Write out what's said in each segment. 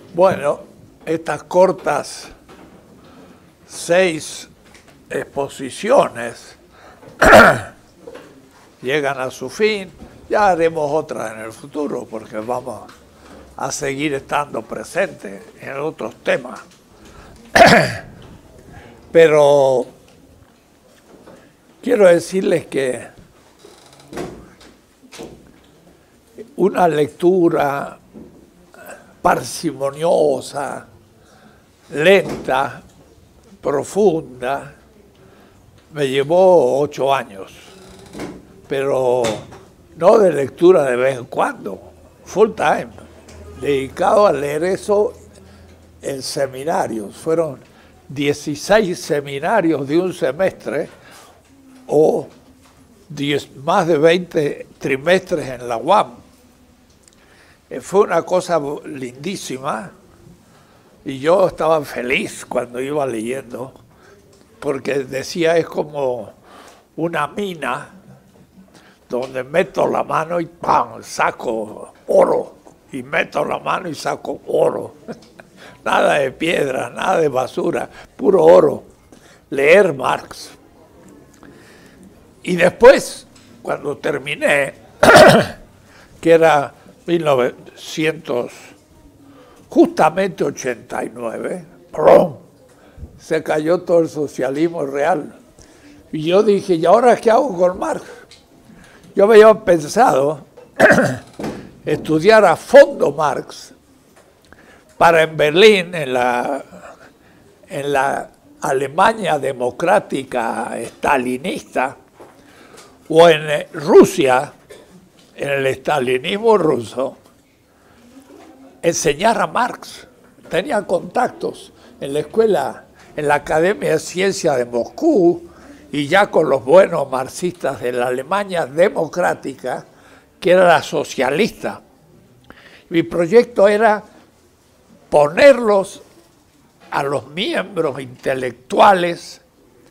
Bueno, estas cortas 6 exposiciones llegan a su fin. Ya haremos otras en el futuro porque vamos a seguir estando presentes en otros temas. Pero quiero decirles que una lectura parsimoniosa, lenta, profunda, me llevó 8 años, pero no de lectura de vez en cuando, full time, dedicado a leer eso en seminarios. Fueron 16 seminarios de un semestre o más de 20 trimestres en la UAM. Fue una cosa lindísima y yo estaba feliz cuando iba leyendo, porque decía, es como una mina donde meto la mano y ¡pam!, saco oro, y meto la mano y saco oro. Nada de piedra, nada de basura, puro oro. Leer Marx. Y después, cuando terminé, que era 1989, ¡prum!, se cayó todo el socialismo real. Y yo dije, ¿y ahora qué hago con Marx? Yo había pensado estudiar a fondo Marx para en Berlín, en la Alemania democrática stalinista, o en Rusia, en el estalinismo ruso, enseñar a Marx. Tenía contactos en la escuela, en la Academia de Ciencias de Moscú, y ya con los buenos marxistas de la Alemania democrática, que era la socialista. Mi proyecto era ponerlos a los miembros intelectuales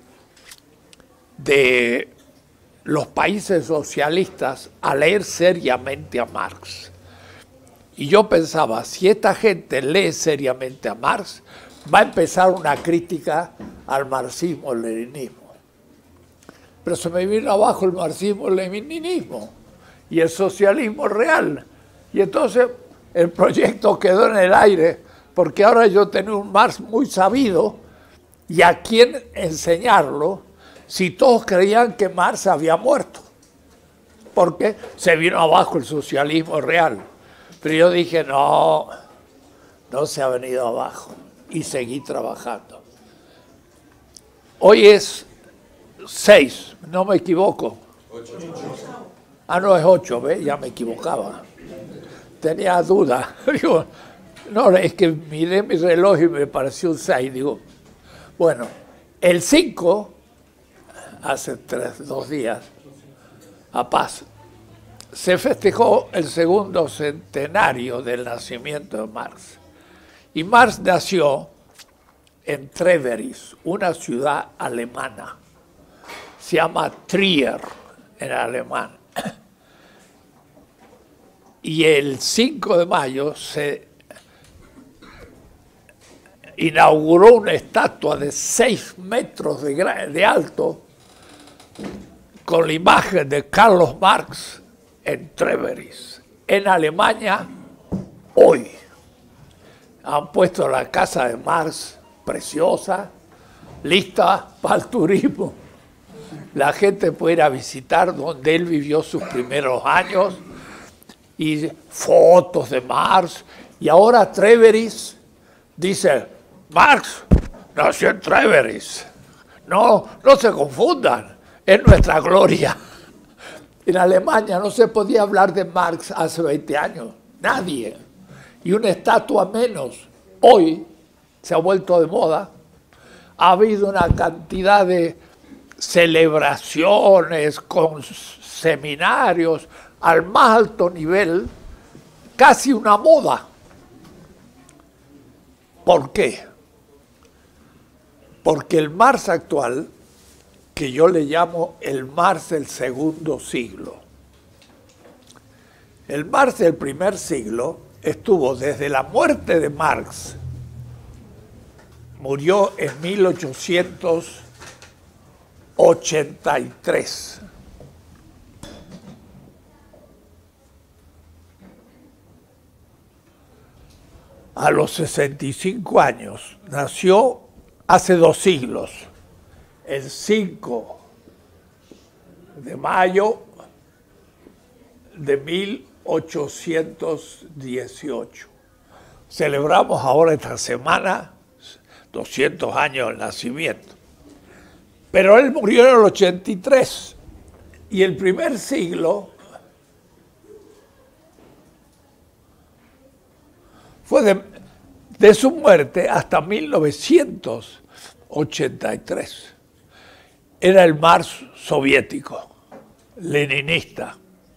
de los países socialistas a leer seriamente a Marx. Y yo pensaba, si esta gente lee seriamente a Marx, va a empezar una crítica al marxismo-leninismo. Pero se me vino abajo el marxismo-leninismo y el socialismo real. Y entonces el proyecto quedó en el aire, porque ahora yo tenía un Marx muy sabido, y a quién enseñarlo si todos creían que Marx había muerto, porque se vino abajo el socialismo real. Pero yo dije, no se ha venido abajo, y seguí trabajando. Hoy es 6, no me equivoco. 8. Ah, no, es 8, ¿ves? Ya me equivocaba. Tenía duda. Digo, no, es que miré mi reloj y me pareció un 6. Digo, bueno, el 5, hace 2 días, a Paz, se festejó el segundo centenario del nacimiento de Marx. Y Marx nació en Treveris, una ciudad alemana. Se llama Trier en alemán. Y el 5 de mayo se inauguró una estatua de 6 metros de alto con la imagen de Carlos Marx en Treveris. En Alemania, hoy, han puesto la casa de Marx preciosa, lista para el turismo. La gente puede ir a visitar donde él vivió sus primeros años, y fotos de Marx. Y ahora Treveris dice, Marx nació en Treveris. No se confundan, es nuestra gloria. En Alemania no se podía hablar de Marx hace 20 años, nadie. Y una estatua menos. Hoy se ha vuelto de moda. Ha habido una cantidad de celebraciones con seminarios al más alto nivel, casi una moda. ¿Por qué? Porque el Marx actual, que yo le llamo el Marx del segundo siglo, el Marx del primer siglo estuvo desde la muerte de Marx, murió en 1883. A los 65 años, nació hace 2 siglos, el 5 de mayo de 1818. Celebramos ahora esta semana 200 años del nacimiento. Pero él murió en el 83 y el primer siglo fue de su muerte hasta 1983. Era el Marx soviético, leninista,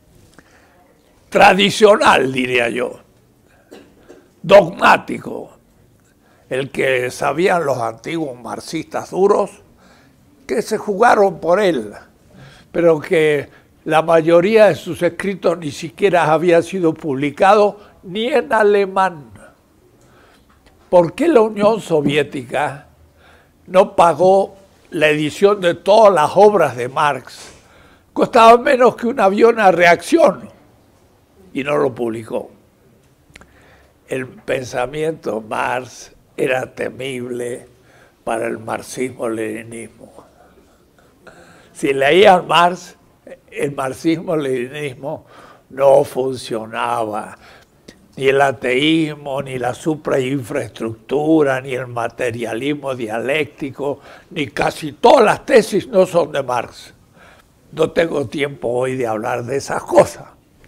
tradicional, diría yo, dogmático, el que sabían los antiguos marxistas duros, que se jugaron por él, pero que la mayoría de sus escritos ni siquiera habían sido publicados ni en alemán. ¿Por qué la Unión Soviética no pagó la edición de todas las obras de Marx? Costaba menos que un avión a reacción y no lo publicó. El pensamiento Marx era temible para el marxismo-leninismo. Si leían Marx, el marxismo-leninismo no funcionaba. Ni el ateísmo, ni la suprainfraestructura, ni el materialismo dialéctico, ni casi todas las tesis no son de Marx. No tengo tiempo hoy de hablar de esas cosas.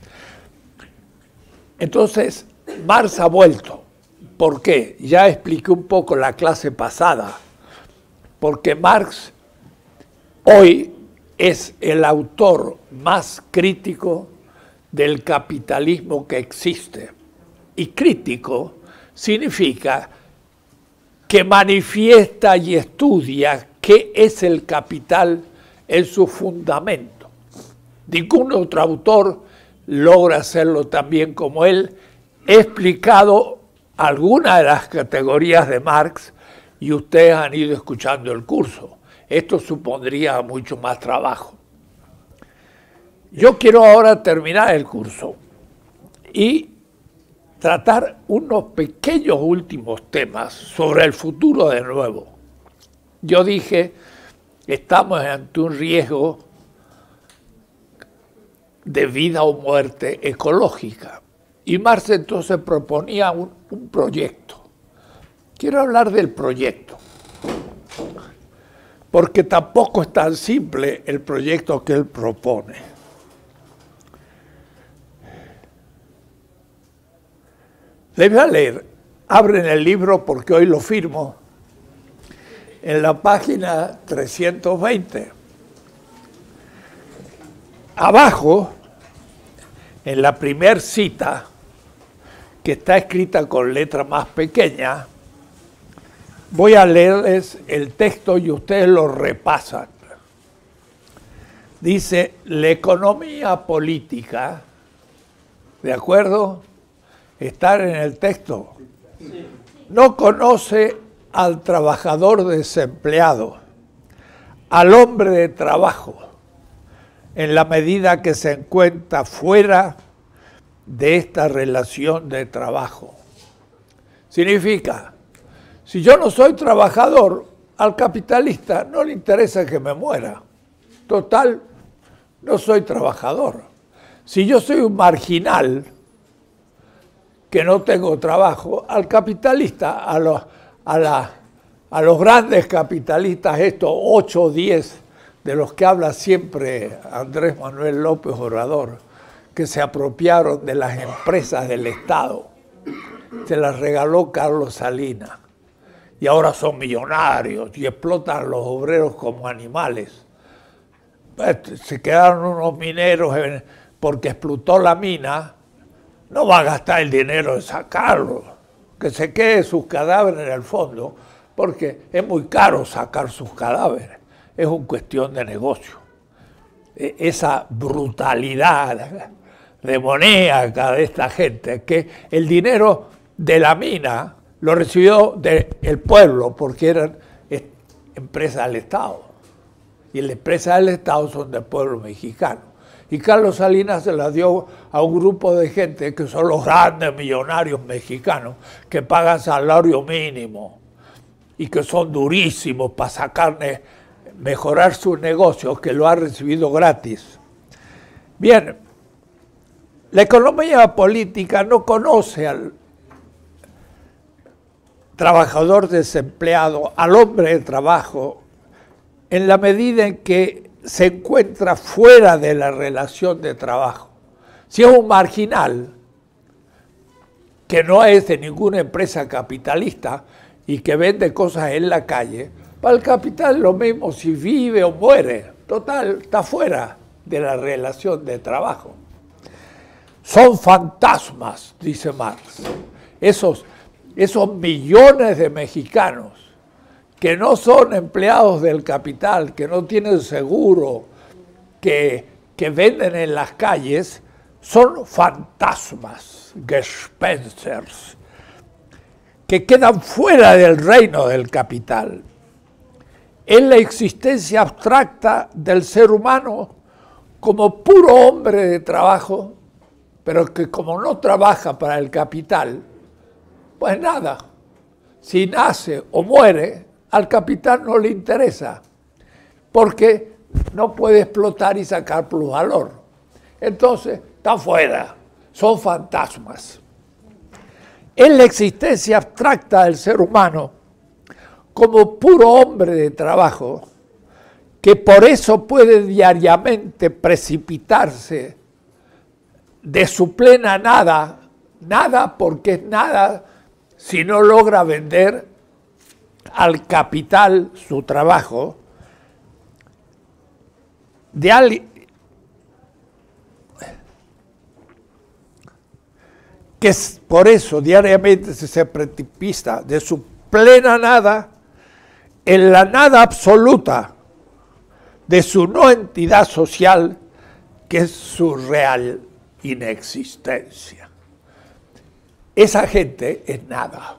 Entonces, Marx ha vuelto. ¿Por qué? Ya expliqué un poco la clase pasada. Porque Marx hoy es el autor más crítico del capitalismo que existe. Y crítico significa que manifiesta y estudia qué es el capital en su fundamento. Ningún otro autor logra hacerlo tan bien como él. He explicado algunas de las categorías de Marx y ustedes han ido escuchando el curso. Esto supondría mucho más trabajo. Yo quiero ahora terminar el curso y tratar unos pequeños últimos temas sobre el futuro de nuevo. Yo dije, estamos ante un riesgo de vida o muerte ecológica. Y Marx entonces proponía un proyecto. Quiero hablar del proyecto, porque tampoco es tan simple el proyecto que él propone. Les voy a leer, abren el libro porque hoy lo firmo, en la página 320. Abajo, en la primera cita, que está escrita con letra más pequeña, voy a leerles el texto y ustedes lo repasan. Dice, la economía política, ¿de acuerdo? ¿Estar en el texto? Sí. No conoce al trabajador desempleado, al hombre de trabajo, en la medida que se encuentra fuera de esta relación de trabajo. Significa, si yo no soy trabajador, al capitalista no le interesa que me muera. Total, no soy trabajador. Si yo soy un marginal, que no tengo trabajo, al capitalista, a los grandes capitalistas, estos 8 o 10 de los que habla siempre Andrés Manuel López Obrador, que se apropiaron de las empresas del Estado, se las regaló Carlos Salinas, y ahora son millonarios y explotan a los obreros como animales. Se quedaron unos mineros porque explotó la mina. No va a gastar el dinero en sacarlo, que se quede sus cadáveres en el fondo, porque es muy caro sacar sus cadáveres, es una cuestión de negocio. Esa brutalidad demoníaca de esta gente, que el dinero de la mina lo recibió del pueblo porque eran empresas del Estado. Y las empresas del Estado son del pueblo mexicano. Y Carlos Salinas se las dio a un grupo de gente que son los grandes millonarios mexicanos que pagan salario mínimo y que son durísimos para sacarle, mejorar sus negocios, que lo ha recibido gratis. Bien, la economía política no conoce al trabajador desempleado, al hombre de trabajo, en la medida en que se encuentra fuera de la relación de trabajo. Si es un marginal que no es de ninguna empresa capitalista y que vende cosas en la calle, para el capital es lo mismo si vive o muere. Total, está fuera de la relación de trabajo. Son fantasmas, dice Marx, esos millones de mexicanos que no son empleados del capital, que no tienen seguro, que venden en las calles, son fantasmas, Gespensers, que quedan fuera del reino del capital. Es la existencia abstracta del ser humano como puro hombre de trabajo, pero que como no trabaja para el capital, pues nada, si nace o muere, al capital no le interesa, porque no puede explotar y sacar plusvalor. Entonces, está fuera, son fantasmas. Es la existencia abstracta del ser humano como puro hombre de trabajo, que por eso puede diariamente precipitarse de su plena nada, nada porque es nada si no logra vender al capital su trabajo, de alguien que por eso diariamente se precipita de su plena nada en la nada absoluta de su no entidad social, que es su real inexistencia. Esa gente es nada.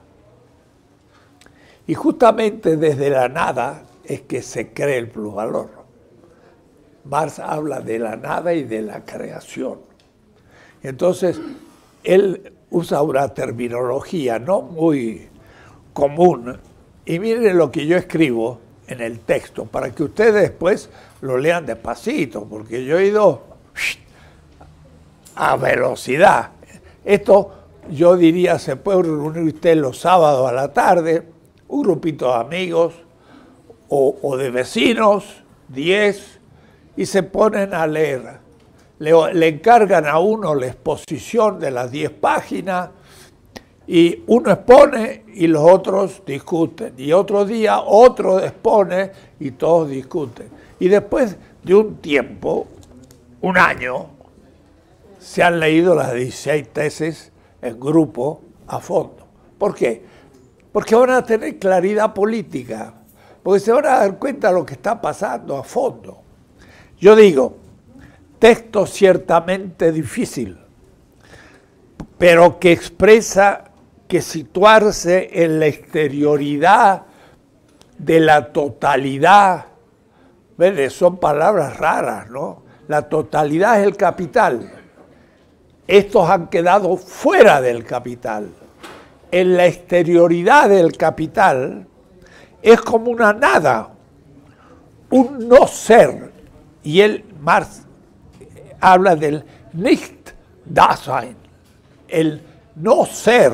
Y justamente desde la nada es que se cree el plusvalor. Marx habla de la nada y de la creación. Entonces, él usa una terminología no muy común. Y miren lo que yo escribo en el texto, para que ustedes después lo lean despacito, porque yo he ido a velocidad. Esto, yo diría, se puede reunir usted los sábados a la tarde, un grupito de amigos o de vecinos, 10, y se ponen a leer. Le encargan a uno la exposición de las 10 páginas, y uno expone y los otros discuten. Y otro día otro expone y todos discuten. Y después de un tiempo, un año, se han leído las 16 tesis en grupo a fondo. ¿Por qué? Porque van a tener claridad política, porque se van a dar cuenta de lo que está pasando a fondo. Yo digo, texto ciertamente difícil, pero que expresa que situarse en la exterioridad de la totalidad, ¿ves? Son palabras raras, ¿no? La totalidad es el capital. Estos han quedado fuera del capital. En la exterioridad del capital es como una nada, un no ser. Y él, Marx, habla del Nicht-Dasein, el no ser.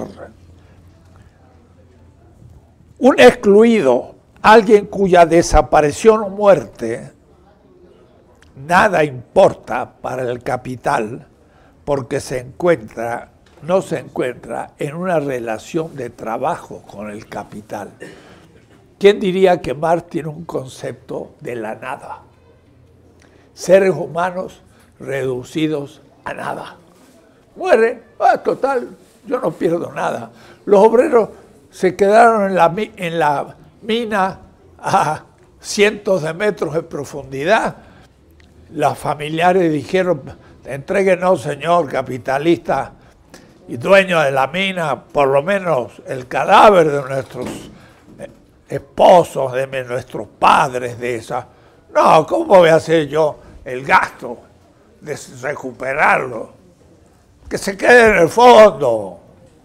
Un excluido, alguien cuya desaparición o muerte nada importa para el capital, porque no se encuentra en una relación de trabajo con el capital. ¿Quién diría que Marx tiene un concepto de la nada? Seres humanos reducidos a nada. Mueren, total, yo no pierdo nada. Los obreros se quedaron en la mina a cientos de metros de profundidad. Los familiares dijeron, Entréguenos, señor capitalista y dueño de la mina, por lo menos el cadáver de nuestros esposos, de nuestros padres, de esa. No, ¿cómo voy a hacer yo el gasto de recuperarlo? Que se quede en el fondo.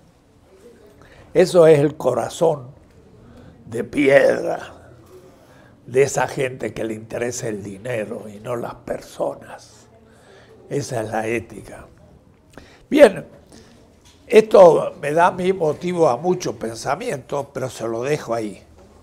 Eso es el corazón de piedra de esa gente que le interesa el dinero y no las personas. Esa es la ética. Bien, esto me da a mí motivo a mucho pensamiento, pero se lo dejo ahí.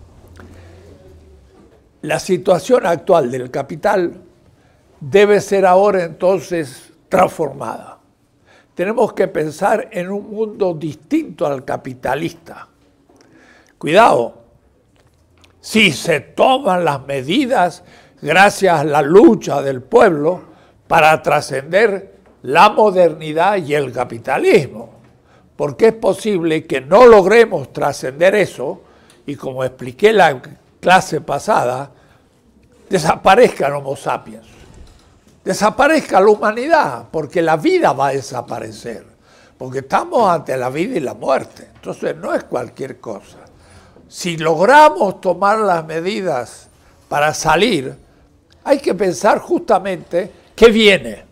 La situación actual del capital debe ser ahora entonces transformada. Tenemos que pensar en un mundo distinto al capitalista. Cuidado, si se toman las medidas gracias a la lucha del pueblo para trascender la modernidad y el capitalismo, porque es posible que no logremos trascender eso y, como expliqué en la clase pasada, desaparezca el Homo sapiens, desaparezca la humanidad, porque la vida va a desaparecer, porque estamos ante la vida y la muerte. Entonces no es cualquier cosa. Si logramos tomar las medidas para salir, hay que pensar justamente qué viene.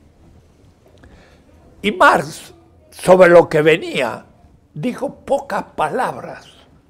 Y Marx, sobre lo que venía, dijo pocas palabras,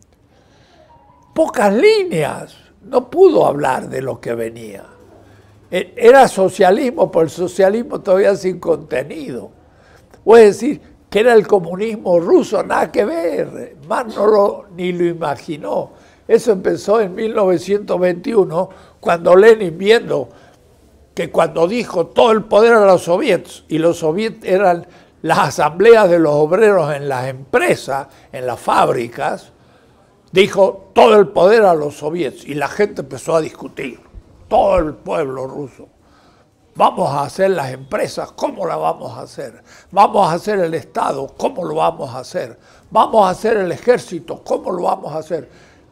pocas líneas. No pudo hablar de lo que venía. Era socialismo, pero el socialismo todavía sin contenido. O es decir, que era el comunismo ruso, nada que ver. Marx ni lo imaginó. Eso empezó en 1921, cuando Lenin, viendo que cuando dijo todo el poder a los soviets, y los soviets eran las asambleas de los obreros en las empresas, en las fábricas, dijo todo el poder a los soviets, y la gente empezó a discutir, todo el pueblo ruso. Vamos a hacer las empresas, ¿cómo las vamos a hacer? Vamos a hacer el Estado, ¿cómo lo vamos a hacer? Vamos a hacer el ejército, ¿cómo lo vamos a hacer?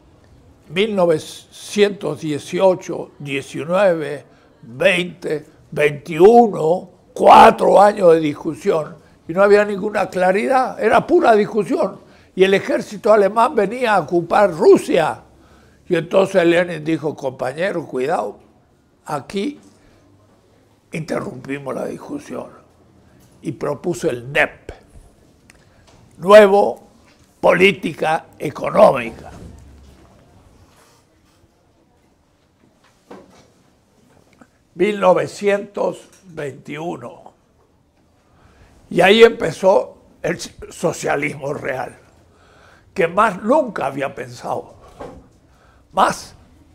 1918, 19, 20, 21, 4 años de discusión, y no había ninguna claridad, era pura discusión. Y el ejército alemán venía a ocupar Rusia. Y entonces Lenin dijo, compañeros, cuidado, aquí interrumpimos la discusión. Y propuso el NEP, Nuevo Política Económica. ...1921... Y ahí empezó el socialismo real, que Marx nunca había pensado. Marx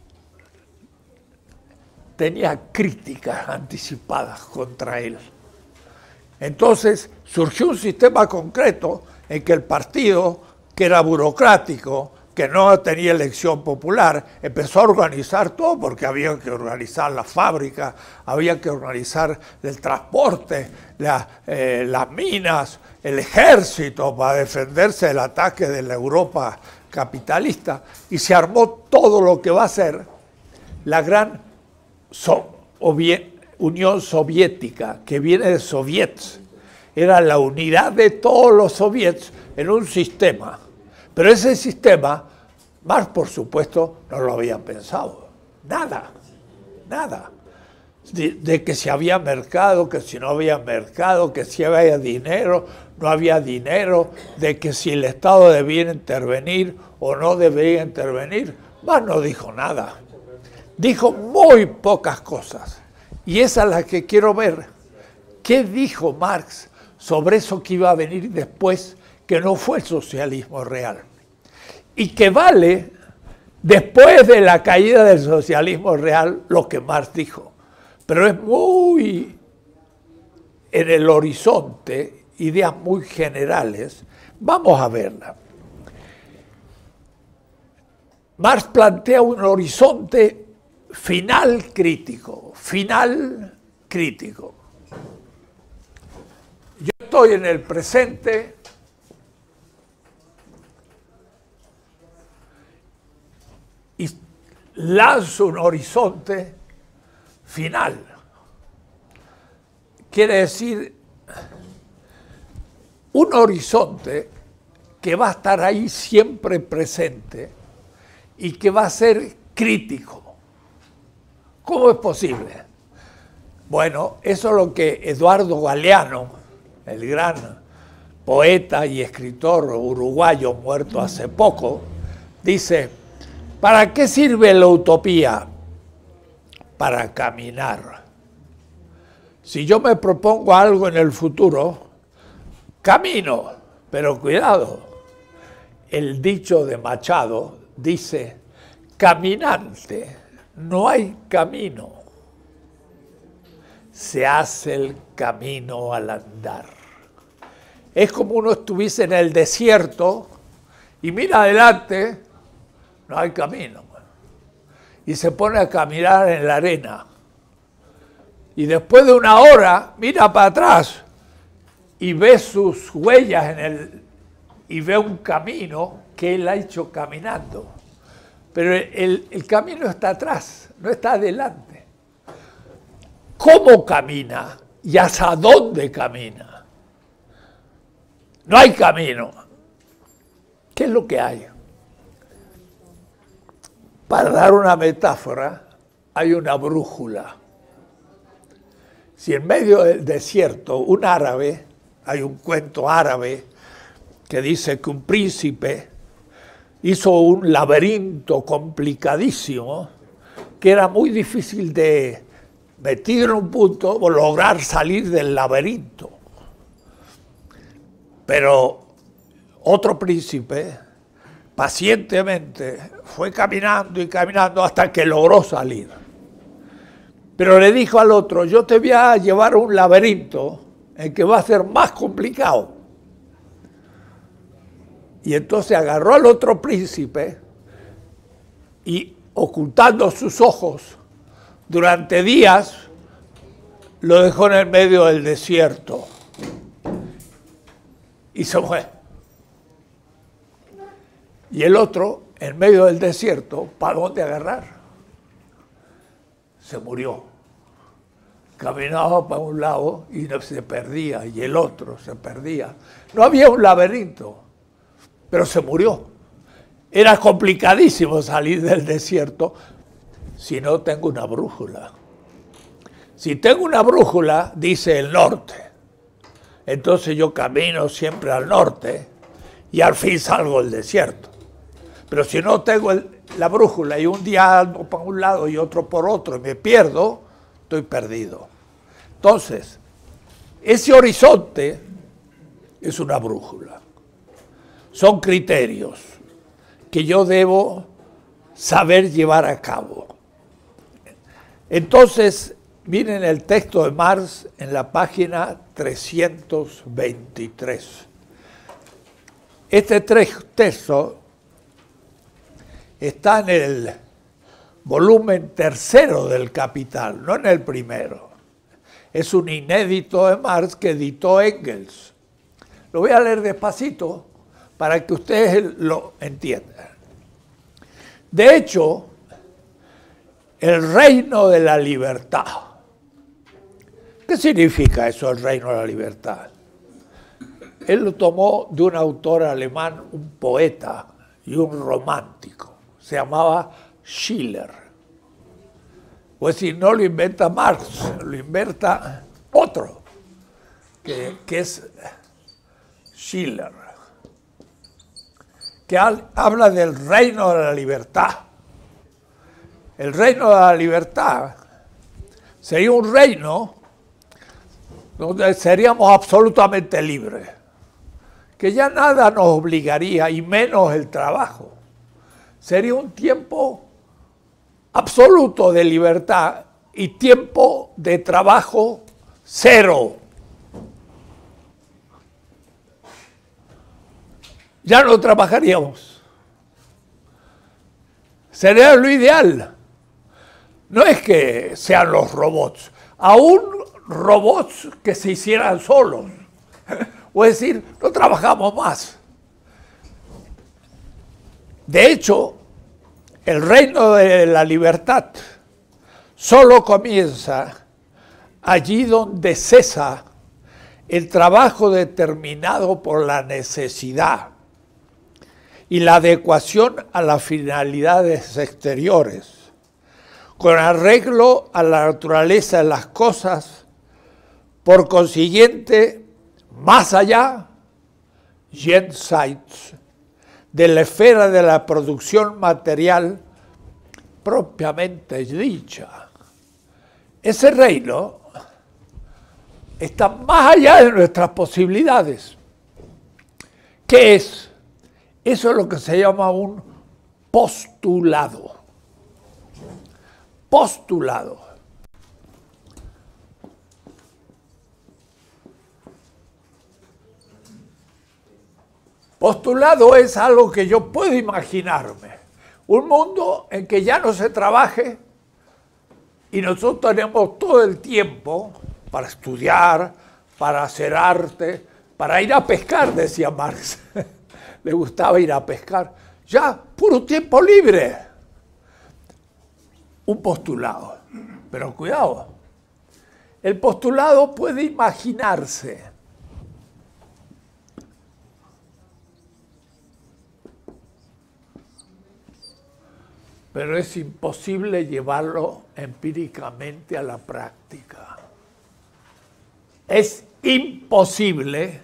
tenía críticas anticipadas contra él. Entonces surgió un sistema concreto en que el partido, que era burocrático, que no tenía elección popular, empezó a organizar todo, porque había que organizar la fábrica, había que organizar el transporte, las minas, el ejército para defenderse del ataque de la Europa capitalista, y se armó todo lo que va a ser la gran Unión Soviética, que viene de soviets. Era la unidad de todos los soviets en un sistema. Pero ese sistema, Marx, por supuesto, no lo había pensado. Nada, nada. De que si había mercado, que si no había mercado, que si había dinero, no había dinero, de que si el Estado debía intervenir o no debía intervenir. Marx no dijo nada. Dijo muy pocas cosas. Y esa es la que quiero ver. ¿Qué dijo Marx sobre eso que iba a venir después, que no fue el socialismo real? Y que vale, después de la caída del socialismo real, lo que Marx dijo. Pero es muy en el horizonte, ideas muy generales. Vamos a verla. Marx plantea un horizonte final crítico, final crítico. Yo estoy en el presente y lanzo un horizonte final. Quiere decir un horizonte que va a estar ahí siempre presente y que va a ser crítico. ¿Cómo es posible? Bueno, eso es lo que Eduardo Galeano, el gran poeta y escritor uruguayo muerto hace poco, dice: ¿para qué sirve la utopía? Para caminar. Si yo me propongo algo en el futuro, camino, pero cuidado. El dicho de Machado dice: caminante, no hay camino. Se hace el camino al andar. Es como uno estuviese en el desierto y mira adelante, no hay camino. Y se pone a caminar en la arena. Y después de una hora, mira para atrás y ve sus huellas y ve un camino que él ha hecho caminando. Pero el camino está atrás, no está adelante. ¿Cómo camina y hacia dónde camina? No hay camino. ¿Qué es lo que hay? Para dar una metáfora, hay una brújula. Si en medio del desierto un árabe, hay un cuento árabe que dice que un príncipe hizo un laberinto complicadísimo que era muy difícil de meter en un punto o lograr salir del laberinto. Pero otro príncipe pacientemente fue caminando y caminando hasta que logró salir. Pero le dijo al otro: yo te voy a llevar a un laberinto en que va a ser más complicado. Y entonces agarró al otro príncipe y, ocultando sus ojos, durante días lo dejó en el medio del desierto. Y se fue. Y el otro, en medio del desierto, ¿para dónde agarrar? Se murió. Caminaba para un lado y se perdía, y el otro se perdía. No había un laberinto, pero se murió. Era complicadísimo salir del desierto si no tengo una brújula. Si tengo una brújula, dice el norte. Entonces yo camino siempre al norte y al fin salgo del desierto. Pero si no tengo la brújula y un día ando para un lado y otro por otro y me pierdo, estoy perdido. Entonces, ese horizonte es una brújula. Son criterios que yo debo saber llevar a cabo. Entonces, miren el texto de Marx en la página 323. Este texto está en el volumen tercero del Capital, no en el primero. Es un inédito de Marx que editó Engels. Lo voy a leer despacito para que ustedes lo entiendan. De hecho, el reino de la libertad. ¿Qué significa eso, el reino de la libertad? Él lo tomó de un autor alemán, un poeta y un romántico. Se llamaba Schiller. Pues si no lo inventa Marx, lo inventa otro, que es Schiller, que habla del reino de la libertad. El reino de la libertad sería un reino donde seríamos absolutamente libres, que ya nada nos obligaría, y menos el trabajo. Sería un tiempo absoluto de libertad y tiempo de trabajo cero. Ya no trabajaríamos. Sería lo ideal. No es que sean los robots, aún robots que se hicieran solos. O es decir, no trabajamos más. De hecho, el reino de la libertad solo comienza allí donde cesa el trabajo determinado por la necesidad y la adecuación a las finalidades exteriores, con arreglo a la naturaleza de las cosas, por consiguiente, más allá, jenseits, de la esfera de la producción material propiamente dicha. Ese reino está más allá de nuestras posibilidades. ¿Qué es? Eso es lo que se llama un postulado. Postulado. Postulado es algo que yo puedo imaginarme. Un mundo en que ya no se trabaje y nosotros tenemos todo el tiempo para estudiar, para hacer arte, para ir a pescar, decía Marx. Le gustaba ir a pescar. Ya, puro tiempo libre. Un postulado. Pero cuidado, el postulado puede imaginarse. Pero es imposible llevarlo empíricamente a la práctica. Es imposible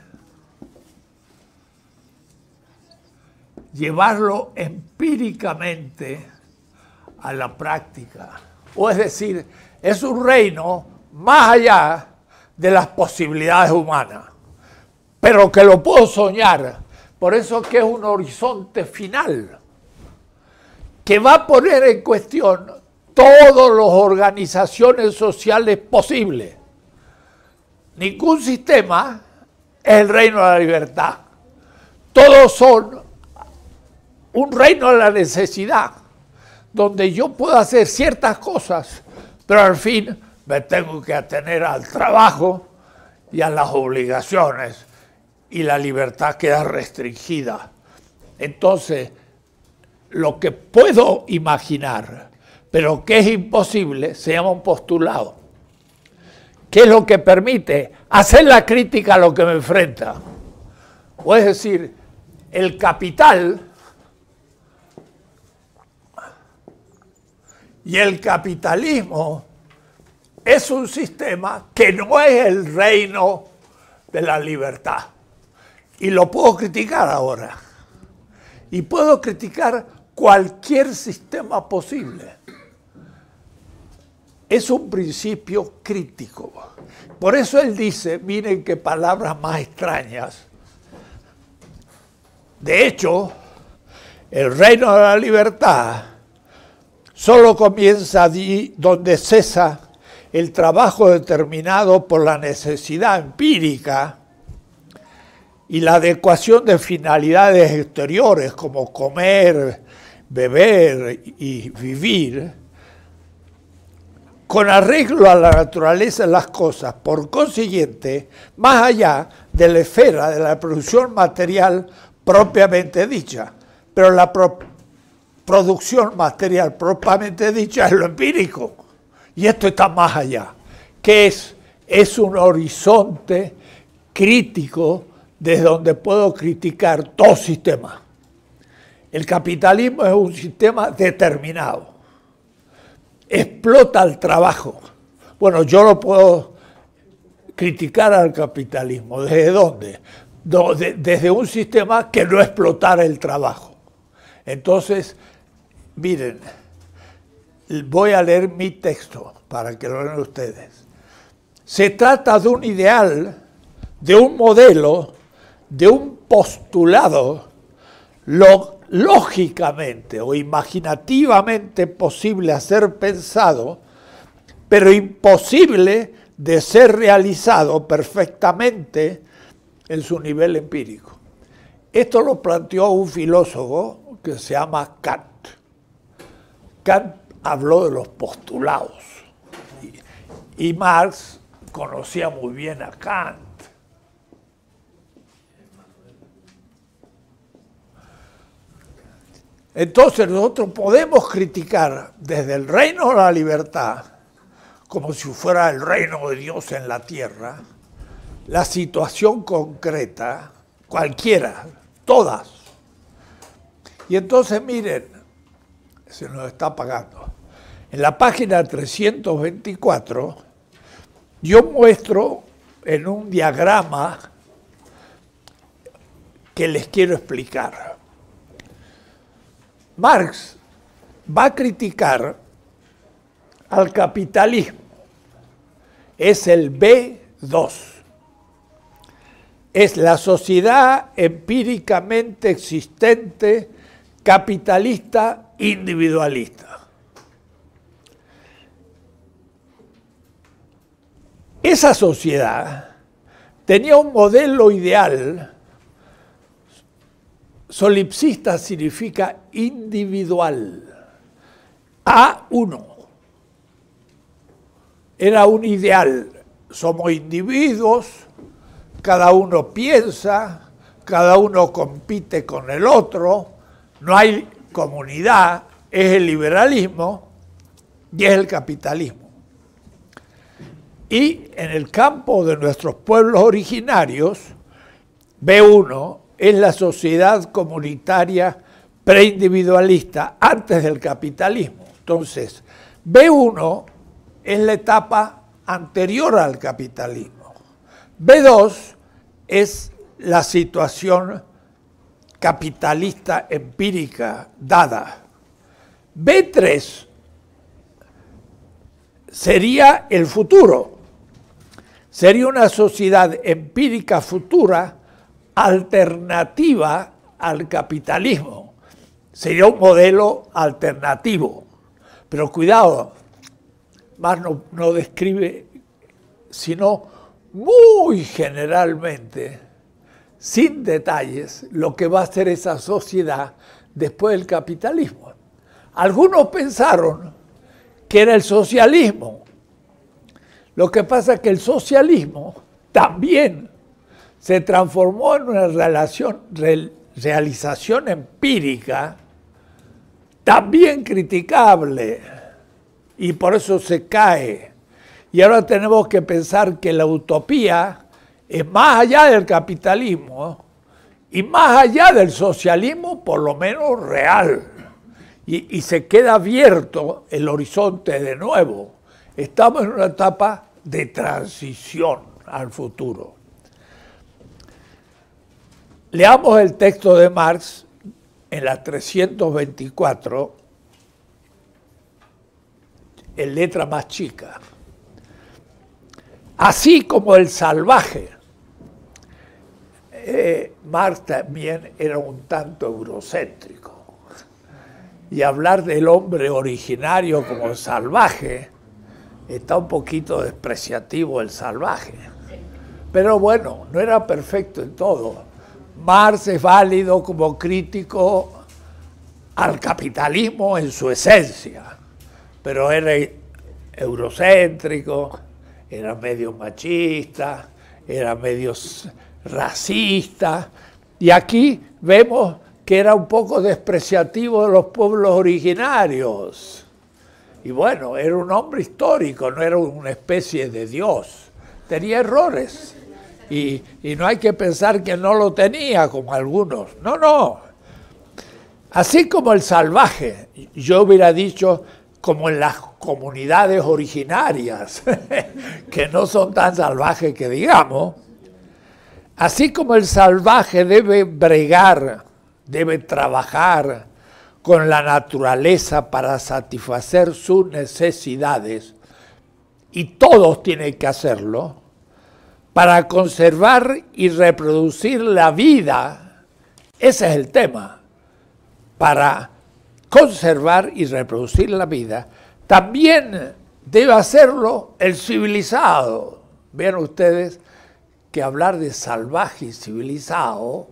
llevarlo empíricamente a la práctica. O es decir, es un reino más allá de las posibilidades humanas, pero que lo puedo soñar. Por eso que es un horizonte final, que va a poner en cuestión todas las organizaciones sociales posibles. Ningún sistema es el reino de la libertad. Todos son un reino de la necesidad, donde yo puedo hacer ciertas cosas, pero al fin me tengo que atener al trabajo y a las obligaciones, y la libertad queda restringida. Entonces, lo que puedo imaginar, pero que es imposible, se llama un postulado. ¿Qué es lo que permite hacer la crítica a lo que me enfrenta? O es decir, el capital y el capitalismo es un sistema que no es el reino de la libertad. Y lo puedo criticar ahora. Y puedo criticar cualquier sistema posible. Es un principio crítico. Por eso él dice, miren qué palabras más extrañas. De hecho, el reino de la libertad solo comienza allí donde cesa el trabajo determinado por la necesidad empírica y la adecuación de finalidades exteriores como comer, beber y vivir, con arreglo a la naturaleza de las cosas, por consiguiente, más allá de la esfera de la producción material propiamente dicha. Pero la producción material propiamente dicha es lo empírico, y esto está más allá, que es un horizonte crítico desde donde puedo criticar todo sistema. El capitalismo es un sistema determinado. Explota el trabajo. Bueno, yo lo puedo criticar al capitalismo. ¿Desde dónde? Desde un sistema que no explotara el trabajo. Entonces, miren, voy a leer mi texto para que lo vean ustedes. Se trata de un ideal, de un modelo, de un postulado lógicamente o imaginativamente posible a ser pensado, pero imposible de ser realizado perfectamente en su nivel empírico. Esto lo planteó un filósofo que se llama Kant. Kant habló de los postulados y Marx conocía muy bien a Kant. Entonces nosotros podemos criticar desde el reino de la libertad, como si fuera el reino de Dios en la tierra, la situación concreta, cualquiera, todas. Y entonces miren, se nos está apagando. En la página 324, yo muestro en un diagrama que les quiero explicar. Marx va a criticar al capitalismo. Es el B2. Es la sociedad empíricamente existente, capitalista, individualista. Esa sociedad tenía un modelo ideal. Solipsista significa individual. A1. Era un ideal. Somos individuos, cada uno piensa, cada uno compite con el otro, no hay comunidad, es el liberalismo y es el capitalismo. Y en el campo de nuestros pueblos originarios, B1 es la sociedad comunitaria preindividualista antes del capitalismo. Entonces, B1 es la etapa anterior al capitalismo. B2 es la situación capitalista empírica dada. B3 sería el futuro. Sería una sociedad empírica futura alternativa al capitalismo. Sería un modelo alternativo. Pero cuidado, Marx no describe, sino muy generalmente, sin detalles, lo que va a ser esa sociedad después del capitalismo. Algunos pensaron que era el socialismo. Lo que pasa es que el socialismo también se transformó en una realización empírica también criticable y por eso se cae. Y ahora tenemos que pensar que la utopía es más allá del capitalismo y más allá del socialismo, por lo menos real. Y se queda abierto el horizonte de nuevo. Estamos en una etapa de transición al futuro. Leamos el texto de Marx en la 324, en letra más chica. Así como el salvaje. Marx también era un tanto eurocéntrico. Y hablar del hombre originario como salvaje, está un poquito despreciativo el salvaje. Pero bueno, no era perfecto en todo. Marx es válido como crítico al capitalismo en su esencia, pero era eurocéntrico, era medio machista, era medio racista, y aquí vemos que era un poco despreciativo de los pueblos originarios. Y bueno, era un hombre histórico, no era una especie de Dios. Tenía errores. Y no hay que pensar que no lo tenía, como algunos. No, no. Así como el salvaje, yo hubiera dicho como en las comunidades originarias, que no son tan salvajes que digamos, así como el salvaje debe bregar, debe trabajar con la naturaleza para satisfacer sus necesidades, y todos tienen que hacerlo, para conservar y reproducir la vida. Ese es el tema. Para conservar y reproducir la vida, también debe hacerlo el civilizado. Vean ustedes que hablar de salvaje y civilizado,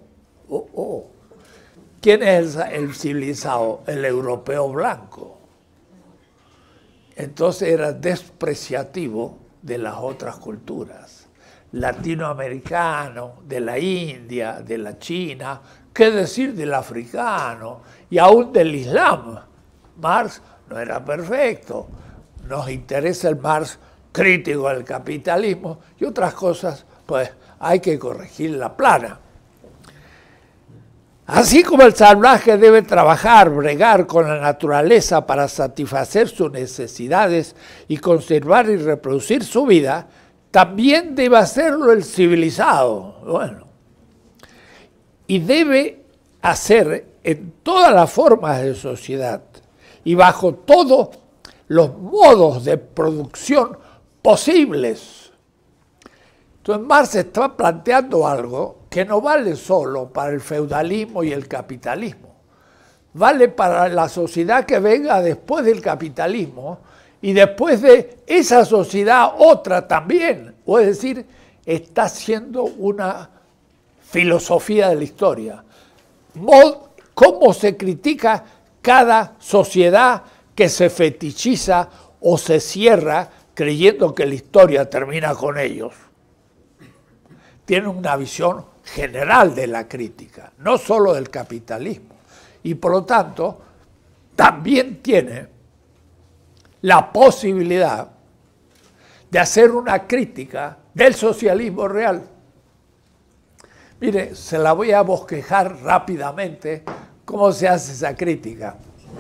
¿quién es el civilizado? El europeo blanco. Entonces era despreciativo de las otras culturas. Latinoamericano, de la India, de la China, qué decir del africano y aún del Islam. Marx no era perfecto. Nos interesa el Marx crítico del capitalismo y otras cosas pues hay que corregir la plana. Así como el salvaje debe trabajar, bregar con la naturaleza para satisfacer sus necesidades y conservar y reproducir su vida, también debe hacerlo el civilizado. Bueno, y debe hacer en todas las formas de sociedad y bajo todos los modos de producción posibles. Entonces Marx está planteando algo que no vale solo para el feudalismo y el capitalismo, vale para la sociedad que venga después del capitalismo y después de esa sociedad otra también. O es decir, está haciendo una filosofía de la historia. ¿Cómo se critica cada sociedad que se fetichiza o se cierra creyendo que la historia termina con ellos? Tiene una visión general de la crítica, no solo del capitalismo. Y por lo tanto, también tiene la posibilidad de hacer una crítica del socialismo real. Mire, se la voy a bosquejar rápidamente cómo se hace esa crítica.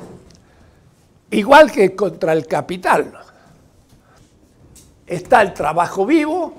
Igual que contra el capital, está el trabajo vivo,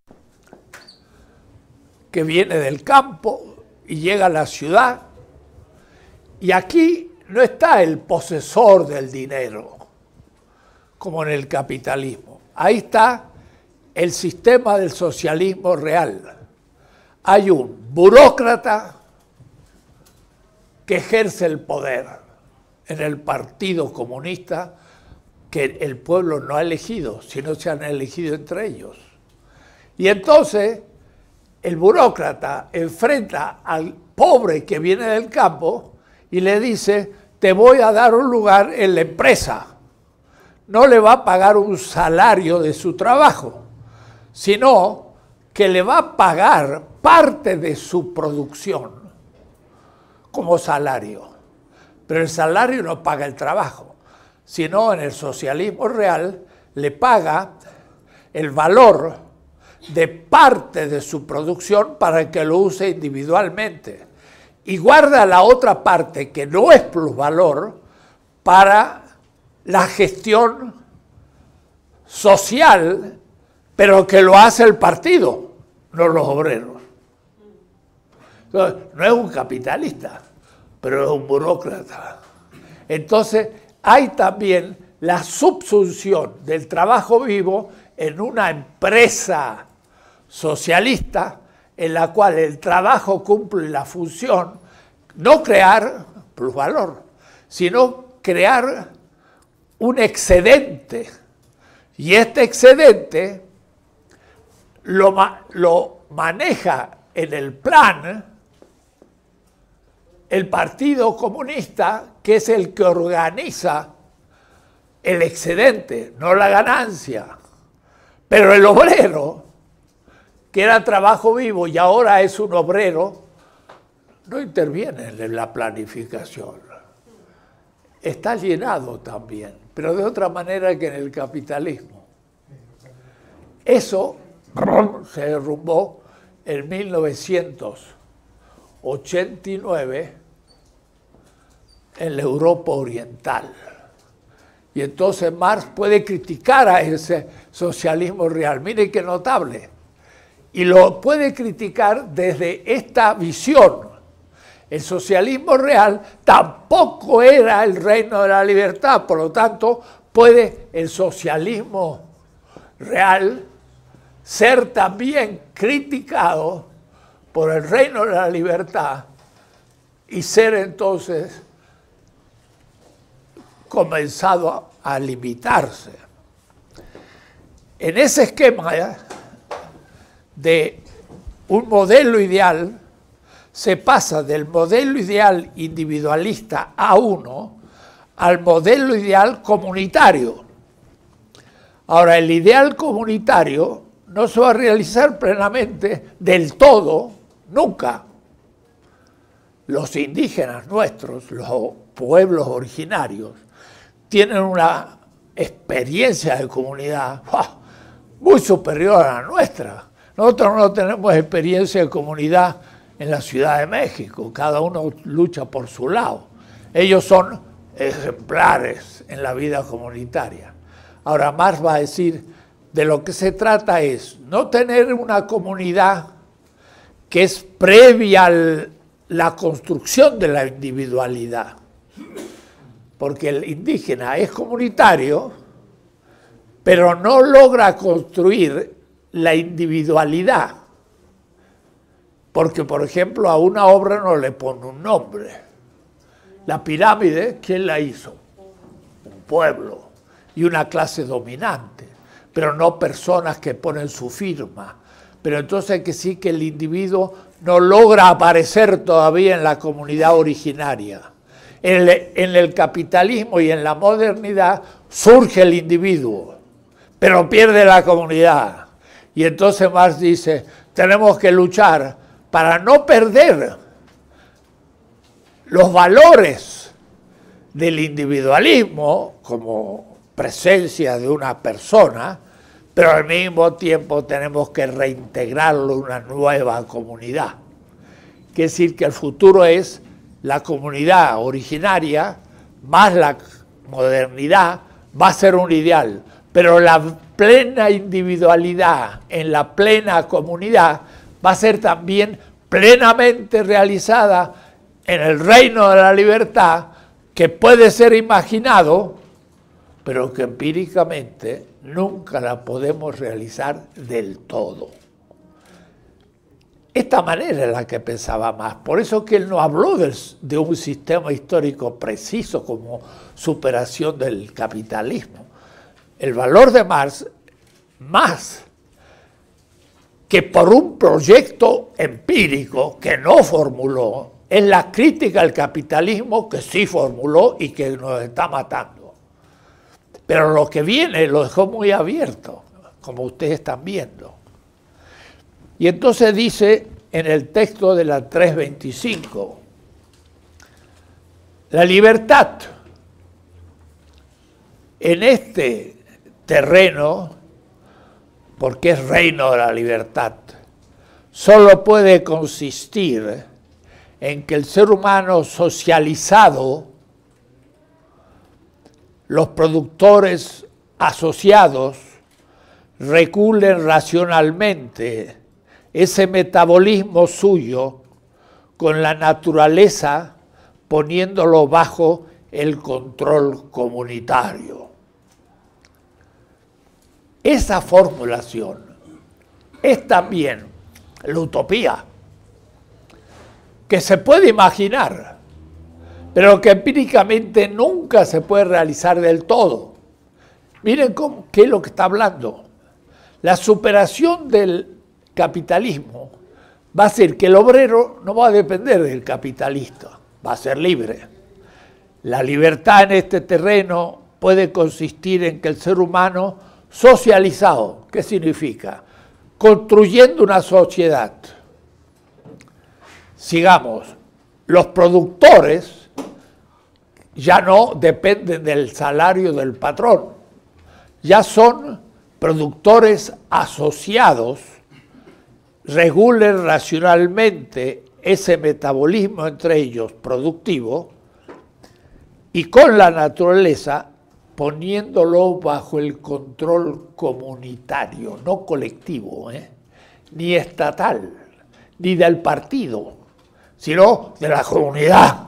que viene del campo y llega a la ciudad, y aquí no está el posesor del dinero, como en el capitalismo. Ahí está el sistema del socialismo real. Hay un burócrata que ejerce el poder en el Partido Comunista, que el pueblo no ha elegido, sino se han elegido entre ellos. Y entonces el burócrata enfrenta al pobre que viene del campo y le dice: te voy a dar un lugar en la empresa. No le va a pagar un salario de su trabajo, sino que le va a pagar parte de su producción como salario. Pero el salario no paga el trabajo, sino en el socialismo real le paga el valor de parte de su producción para que lo use individualmente y guarda la otra parte que no es plusvalor para la gestión social, pero que lo hace el partido, no los obreros. Entonces, no es un capitalista, pero es un burócrata. Entonces hay también la subsunción del trabajo vivo en una empresa socialista en la cual el trabajo cumple la función, no crear plusvalor, sino crear un excedente. Y este excedente lo maneja en el plan el Partido Comunista, que es el que organiza el excedente, no la ganancia. Pero el obrero, que era trabajo vivo y ahora es un obrero, no interviene en la planificación. Está alienado también, pero de otra manera que en el capitalismo. Eso se derrumbó en 1989 en la Europa Oriental. Y entonces Marx puede criticar a ese socialismo real. Mire qué notable. Y lo puede criticar desde esta visión. El socialismo real tampoco era el reino de la libertad, por lo tanto, puede el socialismo real ser también criticado por el reino de la libertad y ser entonces comenzado a limitarse. En ese esquema de un modelo ideal, se pasa del modelo ideal individualista A1 al modelo ideal comunitario. Ahora, el ideal comunitario no se va a realizar plenamente del todo, nunca. Los indígenas nuestros, los pueblos originarios, tienen una experiencia de comunidad muy superior a la nuestra. Nosotros no tenemos experiencia de comunidad en la Ciudad de México, cada uno lucha por su lado. Ellos son ejemplares en la vida comunitaria. Ahora Marx va a decir, de lo que se trata es no tener una comunidad que es previa a la construcción de la individualidad, porque el indígena es comunitario, pero no logra construir la individualidad, porque, por ejemplo, a una obra no le pone un nombre. La pirámide, ¿quién la hizo? Un pueblo y una clase dominante, pero no personas que ponen su firma. Pero entonces hay que decir que el individuo no logra aparecer todavía en la comunidad originaria. En el capitalismo y en la modernidad surge el individuo, pero pierde la comunidad. Y entonces Marx dice, tenemos que luchar para no perder los valores del individualismo como presencia de una persona, pero al mismo tiempo tenemos que reintegrarlo en una nueva comunidad. Quiere decir que el futuro es la comunidad originaria más la modernidad, va a ser un ideal, pero la plena individualidad en la plena comunidad va a ser también plenamente realizada en el reino de la libertad, que puede ser imaginado, pero que empíricamente nunca la podemos realizar del todo. Esta manera es la que pensaba Marx. Por eso que él no habló de un sistema histórico preciso como superación del capitalismo. El valor de Marx, más que por un proyecto empírico que no formuló, es la crítica al capitalismo que sí formuló y que nos está matando. Pero lo que viene lo dejó muy abierto, como ustedes están viendo. Y entonces dice en el texto de la 325, la libertad en este terreno, porque es reino de la libertad, solo puede consistir en que el ser humano socializado, los productores asociados, regulen racionalmente ese metabolismo suyo con la naturaleza, poniéndolo bajo el control comunitario. Esa formulación es también la utopía que se puede imaginar, pero que empíricamente nunca se puede realizar del todo. Miren qué es lo que está hablando. La superación del capitalismo va a ser que el obrero no va a depender del capitalista, va a ser libre. La libertad en este terreno puede consistir en que el ser humano socializado, ¿qué significa? Construyendo una sociedad. Sigamos, los productores ya no dependen del salario del patrón, ya son productores asociados, regulen racionalmente ese metabolismo entre ellos productivo y con la naturaleza poniéndolo bajo el control comunitario, no colectivo, ni estatal, ni del partido, sino de la comunidad.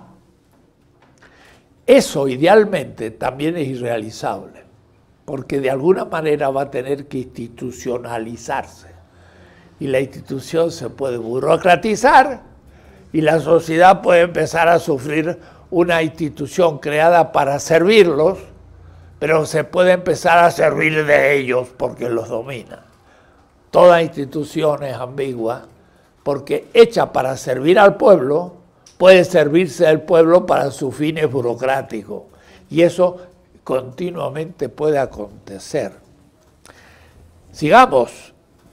Eso idealmente también es irrealizable, porque de alguna manera va a tener que institucionalizarse. Y la institución se puede burocratizar y la sociedad puede empezar a sufrir una institución creada para servirlos, pero se puede empezar a servir de ellos porque los domina. Toda institución es ambigua porque hecha para servir al pueblo, puede servirse del pueblo para sus fines burocráticos. Y eso continuamente puede acontecer. Sigamos.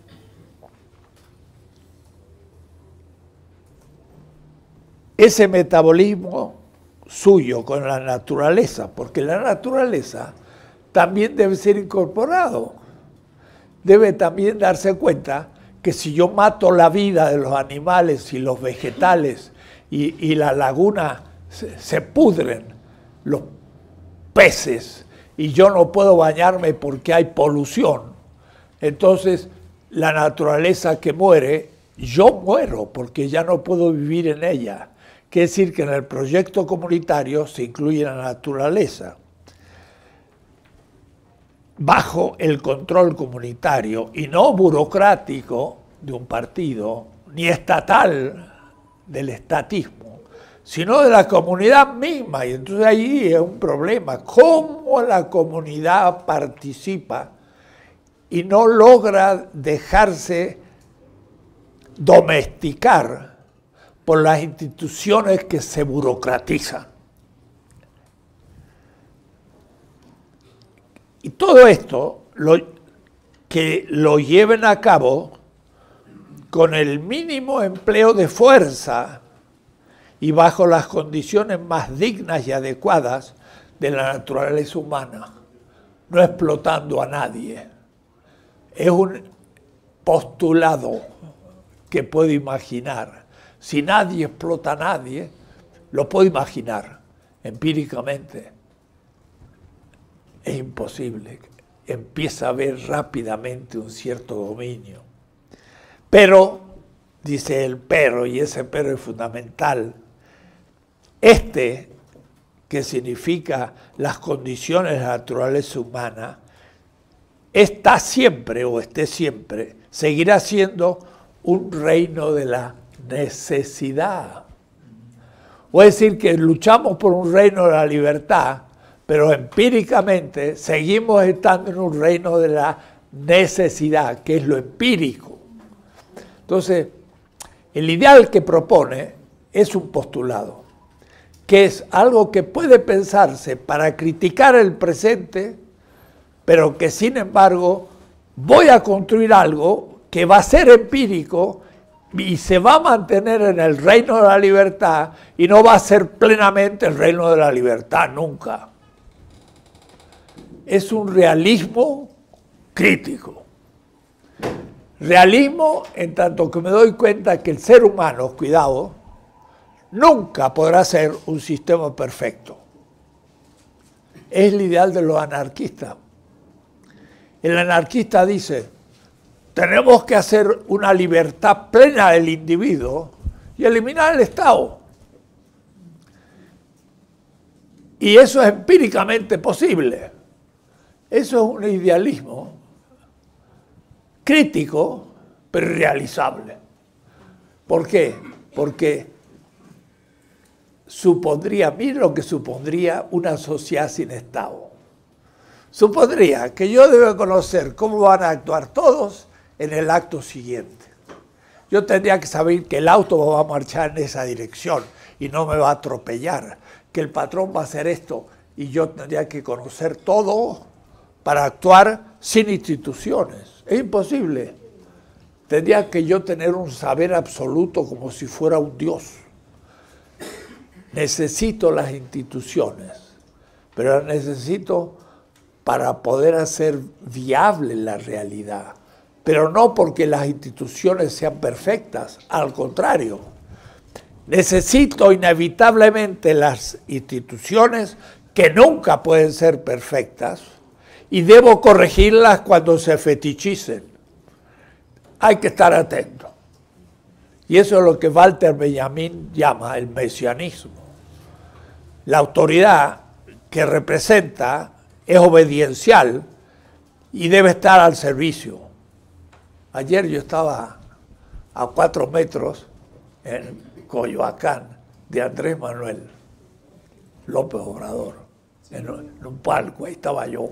Ese metabolismo suyo con la naturaleza, porque la naturaleza también debe ser incorporado. Debe también darse cuenta que si yo mato la vida de los animales y los vegetales y la laguna se pudren, los peces, y yo no puedo bañarme porque hay polución, entonces la naturaleza que muere, yo muero porque ya no puedo vivir en ella. Quiere decir que en el proyecto comunitario se incluye la naturaleza. Bajo el control comunitario y no burocrático de un partido, ni estatal del estatismo, sino de la comunidad misma. Y entonces ahí es un problema. ¿Cómo la comunidad participa y no logra dejarse domesticar por las instituciones que se burocratizan? Y todo esto que lo lleven a cabo con el mínimo empleo de fuerza y bajo las condiciones más dignas y adecuadas de la naturaleza humana, no explotando a nadie. Es un postulado que puedo imaginar. Si nadie explota a nadie, lo puedo imaginar empíricamente. Es imposible. Empieza a haber rápidamente un cierto dominio. Pero, dice el pero, y ese pero es fundamental, que significa las condiciones de la naturaleza humana, está siempre, o esté siempre, seguirá siendo un reino de la necesidad. O es decir, que luchamos por un reino de la libertad, pero empíricamente seguimos estando en un reino de la necesidad, que es lo empírico. Entonces, el ideal que propone es un postulado, que es algo que puede pensarse para criticar el presente, pero que sin embargo voy a construir algo que va a ser empírico y se va a mantener en el reino de la libertad y no va a ser plenamente el reino de la libertad nunca. Es un realismo crítico. Realismo en tanto que me doy cuenta que el ser humano, cuidado, nunca podrá ser un sistema perfecto. Es el ideal de los anarquistas. El anarquista dice, tenemos que hacer una libertad plena del individuo y eliminar el Estado. Y eso es empíricamente posible. Eso es un idealismo crítico, pero realizable. ¿Por qué? Porque supondría, miren lo que supondría una sociedad sin Estado. Supondría que yo debo conocer cómo van a actuar todos en el acto siguiente. Yo tendría que saber que el auto va a marchar en esa dirección y no me va a atropellar, que el patrón va a hacer esto y yo tendría que conocer todo para actuar sin instituciones. Es imposible. Tendría que yo tener un saber absoluto como si fuera un dios. Necesito las instituciones, pero las necesito para poder hacer viable la realidad. Pero no porque las instituciones sean perfectas, al contrario. Necesito inevitablemente las instituciones que nunca pueden ser perfectas y debo corregirlas cuando se fetichicen. Hay que estar atento. Y eso es lo que Walter Benjamin llama el mesianismo. La autoridad que representa es obediencial y debe estar al servicio. Ayer yo estaba a 4 metros en Coyoacán de Andrés Manuel López Obrador, en un palco, ahí estaba yo,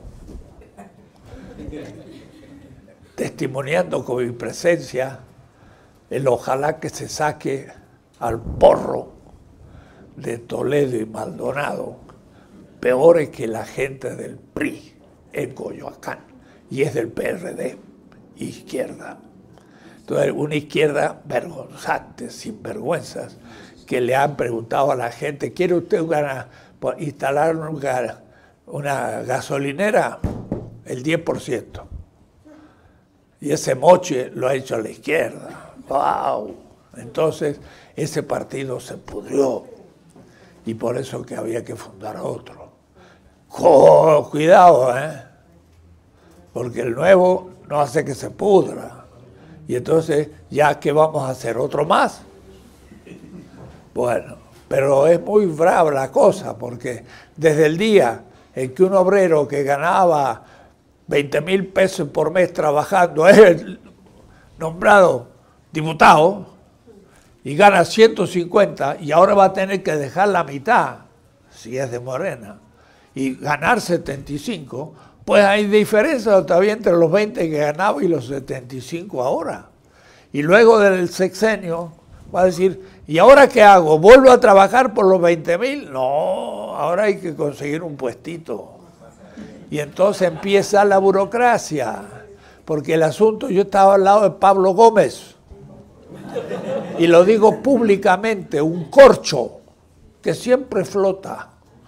testimoniando con mi presencia el ojalá que se saque al porro de Toledo y Maldonado, peores que la gente del PRI en Coyoacán, y es del PRD, izquierda. Entonces, una izquierda vergonzante, sin vergüenzas, que le han preguntado a la gente, ¿quiere usted instalar una gasolinera? El 10%. Y ese moche lo ha hecho a la izquierda. ¡Wow! Entonces, ese partido se pudrió. Y por eso que había que fundar otro. Cuidado, ¿eh? Porque el nuevo no hace que se pudra. Y entonces, ¿ya qué vamos a hacer? ¿Otro más? Bueno, pero es muy brava la cosa, porque desde el día en que un obrero que ganaba 20.000 pesos por mes trabajando es nombrado diputado y gana 150 y ahora va a tener que dejar la mitad, si es de Morena, y ganar 75, pues hay diferencia todavía entre los 20 que ganaba y los 75 ahora. Y luego del sexenio va a decir, ¿y ahora qué hago? ¿Vuelvo a trabajar por los 20.000? No, ahora hay que conseguir un puestito. Y entonces empieza la burocracia, porque el asunto, yo estaba al lado de Pablo Gómez, y lo digo públicamente, un corcho que siempre flota.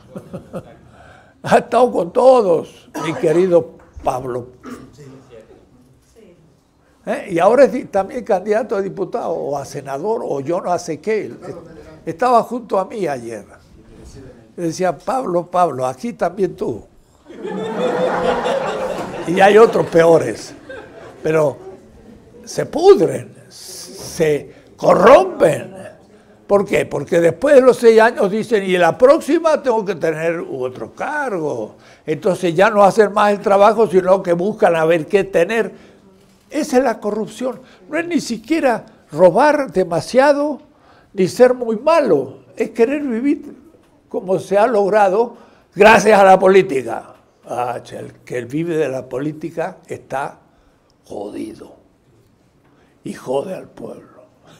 Ha estado con todos, mi querido Pablo. Y ahora es también candidato a diputado, o a senador, o yo no sé qué. Estaba junto a mí ayer. Le decía, Pablo, aquí también tú. Y hay otros peores. Pero se pudren, se corrompen. ¿Por qué? Porque después de los 6 años dicen, y en la próxima tengo que tener otro cargo. Entonces ya no hacen más el trabajo, sino que buscan a ver qué tener. Esa es la corrupción. No es ni siquiera robar demasiado, ni ser muy malo. Es querer vivir como se ha logrado gracias a la política. El que vive de la política está jodido. Y jode al pueblo.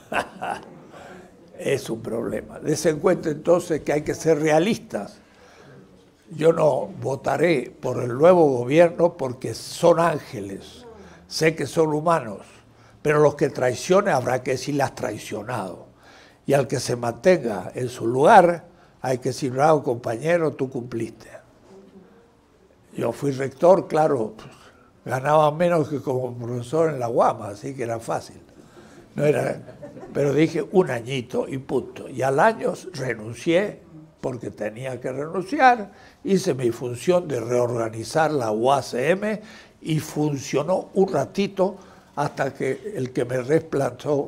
Es un problema. Des en cuenta entonces que hay que ser realistas. Yo no votaré por el nuevo gobierno porque son ángeles. Sé que son humanos, pero los que traicionen habrá que decirle has traicionado. Y al que se mantenga en su lugar, hay que decir, bravo compañero, tú cumpliste. Yo fui rector, claro, ganaba menos que como profesor en la UAMA, así que era fácil. No era, pero dije 1 añito y punto. Y al año renuncié porque tenía que renunciar, hice mi función de reorganizar la UACM y funcionó un ratito hasta que el que me reemplazó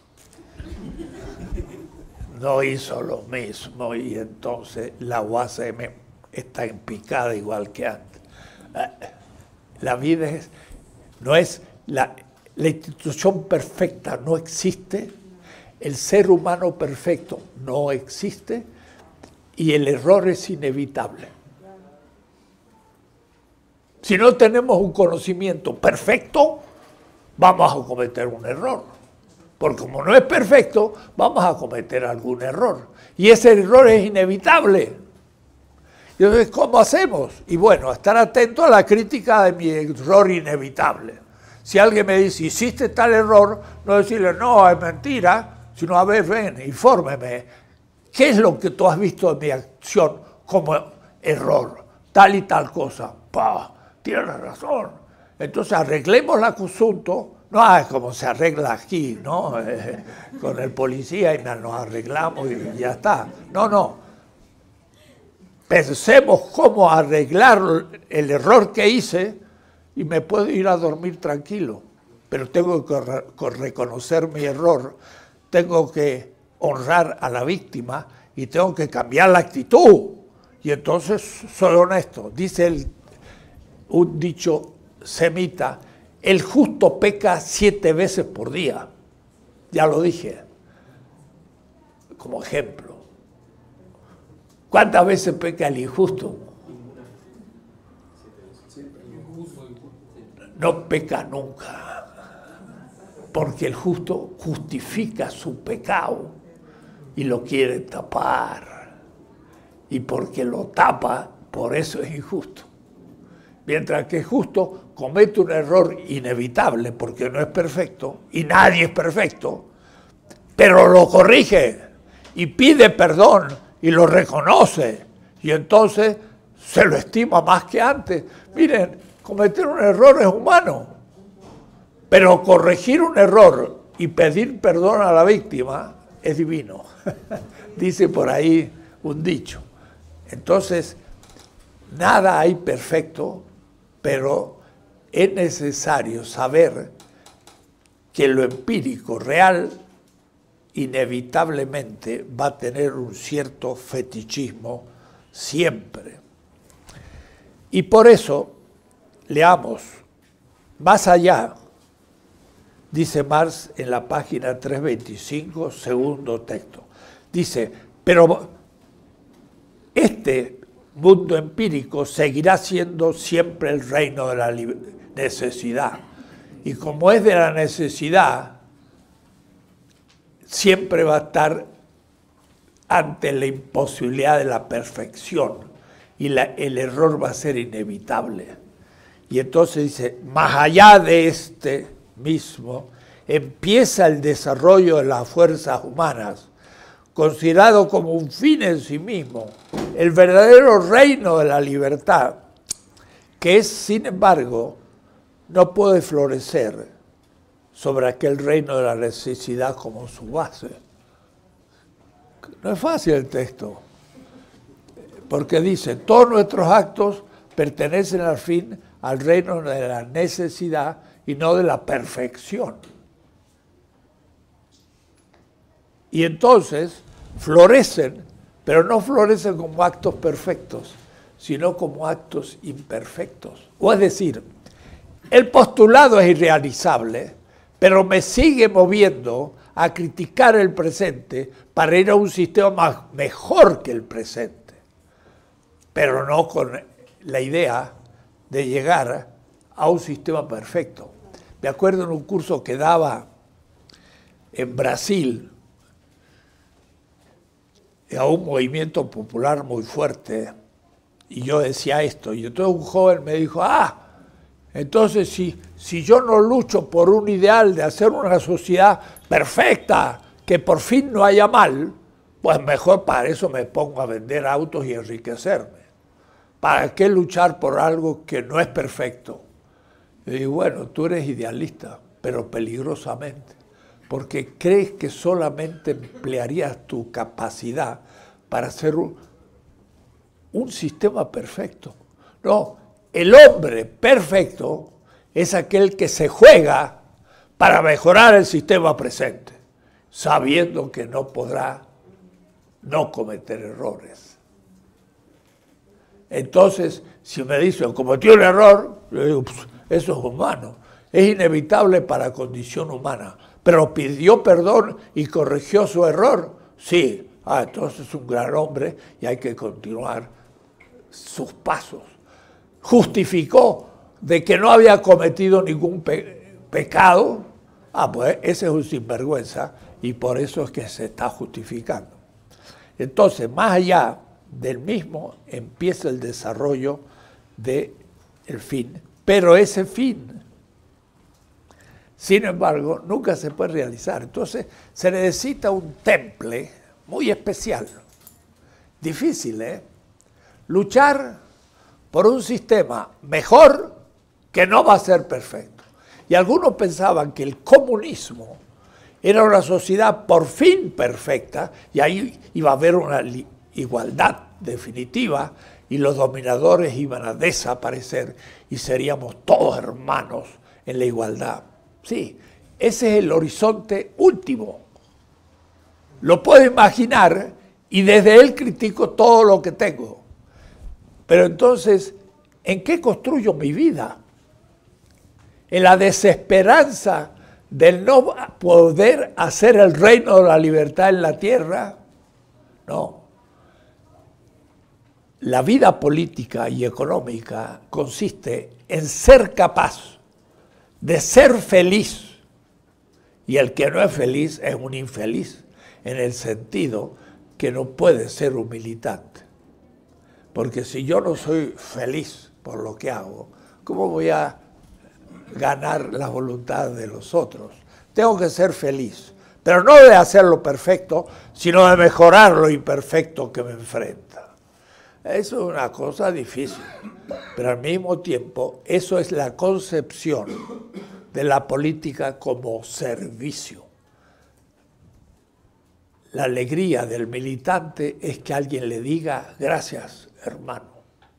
no hizo lo mismo y entonces la UACM está en picada igual que antes. La vida no es la institución perfecta, no existe, el ser humano perfecto no existe y el error es inevitable. Si no tenemos un conocimiento perfecto, vamos a cometer un error. Porque como no es perfecto, vamos a cometer algún error. Y ese error es inevitable. Y entonces, ¿cómo hacemos? Y bueno, estar atento a la crítica de mi error inevitable. Si alguien me dice, hiciste tal error, no decirle, no, es mentira, sino, a ver, ven, infórmeme. ¿Qué es lo que tú has visto en mi acción como error? Tal y tal cosa. ¡Pah! Tienes razón. Entonces arreglemos el asunto, no es como se arregla aquí, ¿no? Con el policía y nos arreglamos y ya está. No. Pensemos cómo arreglar el error que hice y me puedo ir a dormir tranquilo. Pero tengo que reconocer mi error, tengo que honrar a la víctima y tengo que cambiar la actitud. Y entonces soy honesto. Dice un dicho semita, el justo peca 7 veces por día. Ya lo dije, como ejemplo. ¿Cuántas veces peca el injusto? No peca nunca, porque el justo justifica su pecado y lo quiere tapar. Y porque lo tapa, por eso es injusto. Mientras que el justo comete un error inevitable porque no es perfecto, y nadie es perfecto, pero lo corrige y pide perdón y lo reconoce, y entonces se lo estima más que antes. Miren, cometer un error es humano. Pero corregir un error y pedir perdón a la víctima es divino. Dice por ahí un dicho. Entonces, nada hay perfecto, pero es necesario saber que lo empírico real inevitablemente va a tener un cierto fetichismo siempre. Y por eso, leamos, más allá, dice Marx en la página 325, segundo texto. Dice, pero este mundo empírico seguirá siendo siempre el reino de la necesidad. Y como es de la necesidad, siempre va a estar ante la imposibilidad de la perfección y el error va a ser inevitable. Y entonces dice, más allá de este mismo, empieza el desarrollo de las fuerzas humanas, considerado como un fin en sí mismo, el verdadero reino de la libertad, que es, sin embargo, no puede florecer sobre aquel reino de la necesidad como su base. No es fácil el texto, porque dice, todos nuestros actos pertenecen al fin al reino de la necesidad y no de la perfección. Y entonces florecen, pero no florecen como actos perfectos, sino como actos imperfectos. O es decir, el postulado es irrealizable, pero me sigue moviendo a criticar el presente para ir a un sistema mejor que el presente, pero no con la idea de llegar a un sistema perfecto. Me acuerdo en un curso que daba en Brasil a un movimiento popular muy fuerte, y yo decía esto, y entonces un joven me dijo, entonces si yo no lucho por un ideal de hacer una sociedad perfecta, que por fin no haya mal, pues mejor para eso me pongo a vender autos y enriquecerme. ¿Para qué luchar por algo que no es perfecto? Y digo, bueno, tú eres idealista, pero peligrosamente, porque crees que solamente emplearías tu capacidad para hacer un sistema perfecto. No, el hombre perfecto es aquel que se juega para mejorar el sistema presente, sabiendo que no podrá no cometer errores. Entonces, si me dicen, cometió un error, yo digo, pues, eso es humano, es inevitable para la condición humana, pero pidió perdón y corrigió su error, sí, entonces es un gran hombre y hay que continuar sus pasos. Justificó de que no había cometido ningún pecado, pues ese es un sinvergüenza y por eso es que se está justificando. Entonces, más allá del mismo, empieza el desarrollo del fin, pero ese fin, sin embargo, nunca se puede realizar. Entonces, se necesita un temple muy especial, difícil, luchar por un sistema mejor que no va a ser perfecto. Y algunos pensaban que el comunismo era una sociedad por fin perfecta y ahí iba a haber una igualdad definitiva y los dominadores iban a desaparecer y seríamos todos hermanos en la igualdad. Sí, ese es el horizonte último. Lo puedo imaginar y desde él critico todo lo que tengo. Pero entonces, ¿en qué construyo mi vida? En la desesperanza del no poder hacer el reino de la libertad en la tierra. No. La vida política y económica consiste en ser capaz de ser feliz. Y el que no es feliz es un infeliz, en el sentido que no puede ser un militante. Porque si yo no soy feliz por lo que hago, ¿cómo voy a ganar la voluntad de los otros? Tengo que ser feliz, pero no de hacerlo perfecto, sino de mejorar lo imperfecto que me enfrenta. Eso es una cosa difícil, pero al mismo tiempo eso es la concepción de la política como servicio. La alegría del militante es que alguien le diga, gracias, hermano,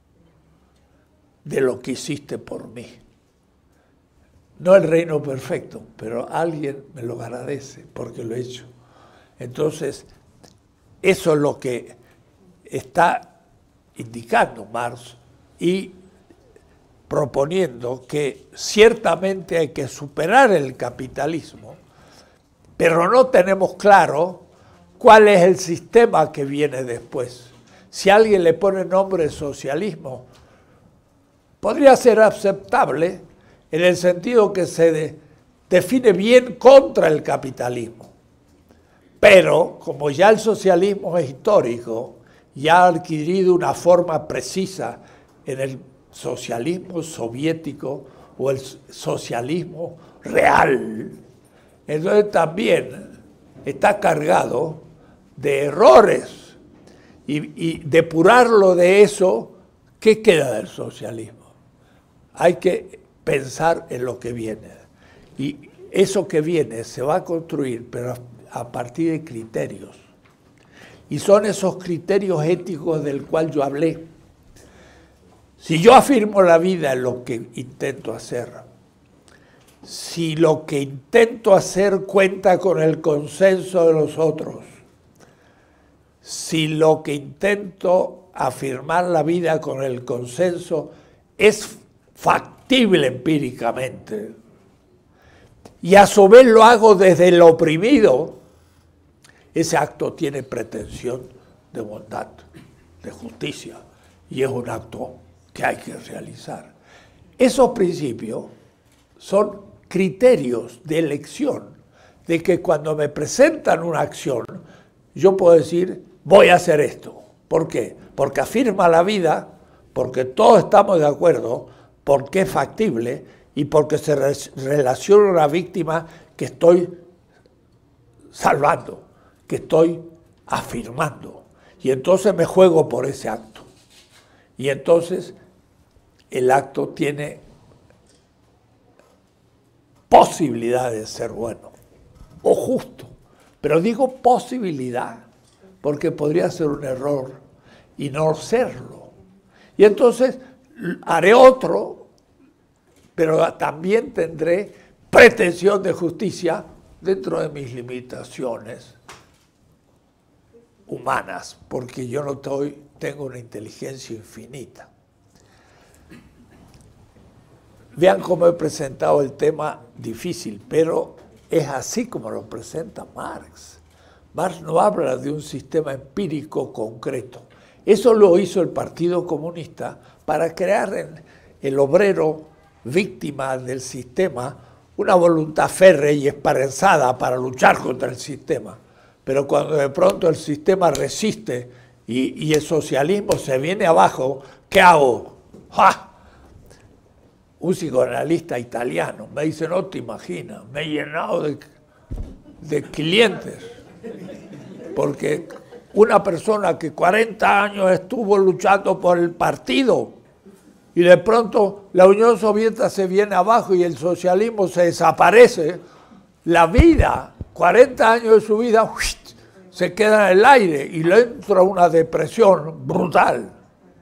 de lo que hiciste por mí. No el reino perfecto, pero alguien me lo agradece porque lo he hecho. Entonces, eso es lo que está indicando Marx y proponiendo que ciertamente hay que superar el capitalismo, pero no tenemos claro cuál es el sistema que viene después. Si alguien le pone nombre de socialismo, podría ser aceptable en el sentido que se define bien contra el capitalismo. Pero, como ya el socialismo es histórico, ya ha adquirido una forma precisa en el socialismo soviético o el socialismo real, entonces también está cargado de errores y depurarlo de eso, ¿qué queda del socialismo? Hay que pensar en lo que viene. Y eso que viene se va a construir, pero a partir de criterios. Y son esos criterios éticos del cual yo hablé. Si yo afirmo la vida en lo que intento hacer, si lo que intento hacer cuenta con el consenso de los otros, si lo que intento afirmar la vida con el consenso es factible empíricamente, y a su vez lo hago desde el oprimido, ese acto tiene pretensión de bondad, de justicia, y es un acto que hay que realizar. Esos principios son criterios de elección, de que cuando me presentan una acción, yo puedo decir, voy a hacer esto. ¿Por qué? Porque afirma la vida, porque todos estamos de acuerdo, porque es factible y porque se relaciona a una víctima que estoy salvando, que estoy afirmando. Y entonces me juego por ese acto. Y entonces el acto tiene posibilidad de ser bueno o justo. Pero digo posibilidad porque podría ser un error y no serlo. Y entonces haré otro, pero también tendré pretensión de justicia dentro de mis limitaciones humanas, porque yo no tengo una inteligencia infinita. Vean cómo he presentado el tema difícil, pero es así como lo presenta Marx. Marx no habla de un sistema empírico concreto. Eso lo hizo el Partido Comunista para crear en el obrero víctima del sistema una voluntad férrea y esperanzada para luchar contra el sistema. Pero cuando de pronto el sistema resiste y el socialismo se viene abajo, ¿qué hago? ¡Ja! Un psicoanalista italiano me dice, no te imaginas, me he llenado de clientes. Porque una persona que 40 años estuvo luchando por el partido y de pronto la Unión Soviética se viene abajo y el socialismo se desaparece, la vida, 40 años de su vida, se queda en el aire y le entra una depresión brutal.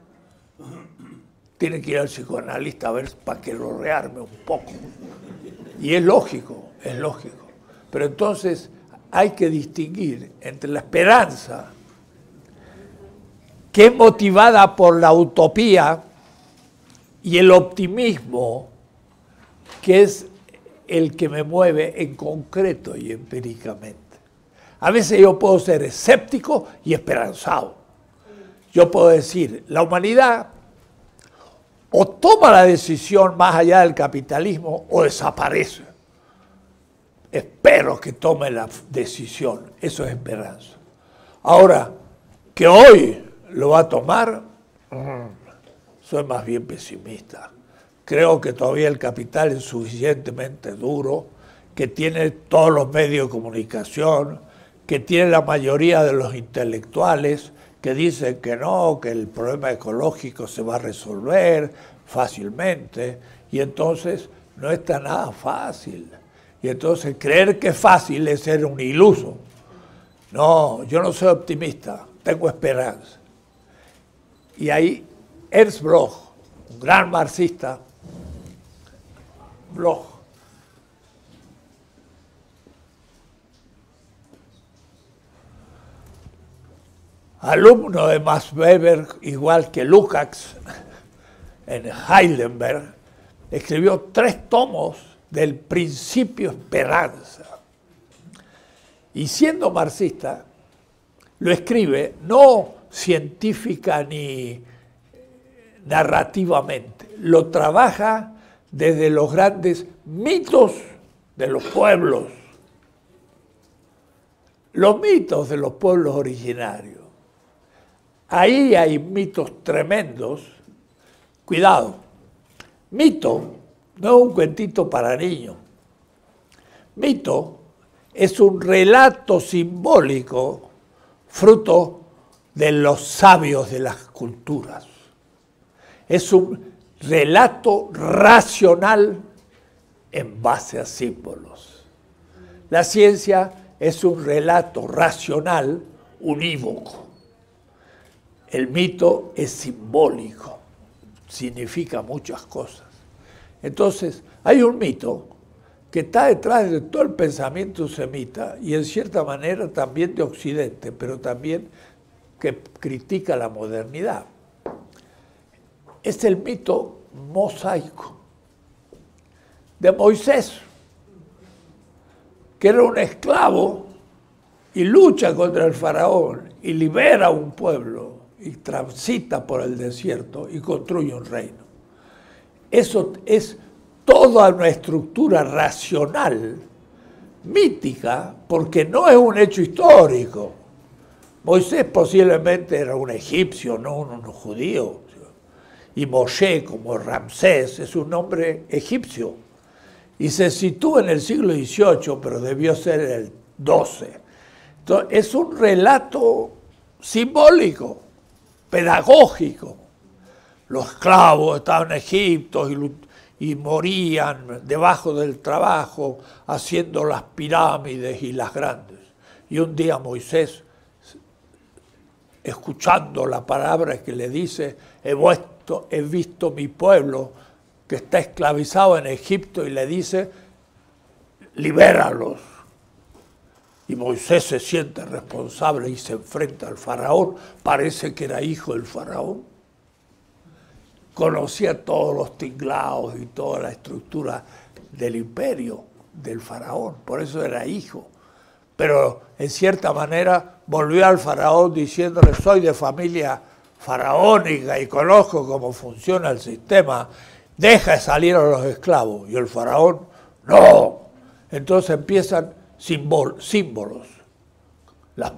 Tiene que ir al psicoanalista a ver para que lo rearme un poco. Y es lógico, es lógico. Pero entonces hay que distinguir entre la esperanza, que es motivada por la utopía, y el optimismo, que es el que me mueve en concreto y empíricamente. A veces yo puedo ser escéptico y esperanzado. Yo puedo decir, la humanidad o toma la decisión más allá del capitalismo o desaparece. Espero que tome la decisión, eso es esperanza. Ahora, que hoy lo va a tomar, soy más bien pesimista. Creo que todavía el capital es suficientemente duro, que tiene todos los medios de comunicación, que tiene la mayoría de los intelectuales que dicen que no, que el problema ecológico se va a resolver fácilmente, y entonces no está nada fácil. Y entonces creer que es fácil es ser un iluso. No, yo no soy optimista, tengo esperanza. Y ahí Ernst Bloch, un gran marxista, Bloch, alumno de Max Weber, igual que Lukács, en Heidelberg, escribió 3 tomos del Principio Esperanza. Y siendo marxista, lo escribe no científica ni narrativamente, lo trabaja desde los grandes mitos de los pueblos, los mitos de los pueblos originarios. Ahí hay mitos tremendos. Cuidado, mito no es un cuentito para niños. Mito es un relato simbólico fruto de los sabios de las culturas. Es un relato racional en base a símbolos. La ciencia es un relato racional unívoco. El mito es simbólico, significa muchas cosas. Entonces, hay un mito que está detrás de todo el pensamiento semita y en cierta manera también de Occidente, pero también que critica la modernidad. Es el mito mosaico de Moisés, que era un esclavo y lucha contra el faraón y libera a un pueblo y transita por el desierto y construye un reino. Eso es toda una estructura racional, mítica, porque no es un hecho histórico. Moisés posiblemente era un egipcio, no un judío. Y Moshe, como Ramsés, es un nombre egipcio. Y se sitúa en el siglo XVIII, pero debió ser el XII. Entonces, es un relato simbólico, pedagógico. Los esclavos estaban en Egipto y morían debajo del trabajo haciendo las pirámides y las grandes. Y un día Moisés, escuchando la palabra que le dice, he visto mi pueblo que está esclavizado en Egipto, y le dice, libéralos. Y Moisés se siente responsable y se enfrenta al faraón. Parece que era hijo del faraón. Conocía todos los tinglados y toda la estructura del imperio del faraón. Por eso era hijo. Pero en cierta manera volvió al faraón diciéndole, soy de familia faraónica y conozco cómo funciona el sistema. Deja de salir a los esclavos. Y el faraón, no. Entonces empiezan símbolos, las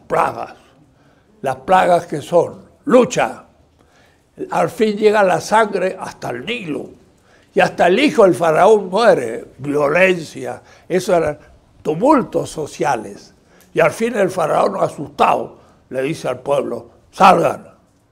plagas que son lucha. Al fin llega la sangre hasta el Nilo y hasta el hijo del faraón muere, violencia, eso eran tumultos sociales. Y al fin el faraón, asustado, le dice al pueblo, salgan.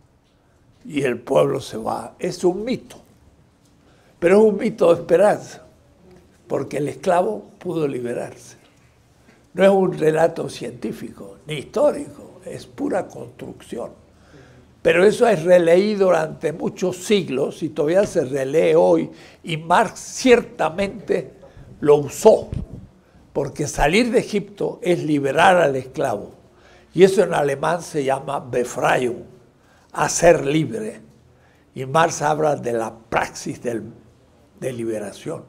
Y el pueblo se va. Es un mito, pero es un mito de esperanza, porque el esclavo pudo liberarse. No es un relato científico ni histórico, es pura construcción. Pero eso es releído durante muchos siglos y todavía se relee hoy, y Marx ciertamente lo usó, porque salir de Egipto es liberar al esclavo. Y eso en alemán se llama Befreiung, hacer libre. Y Marx habla de la praxis de liberación,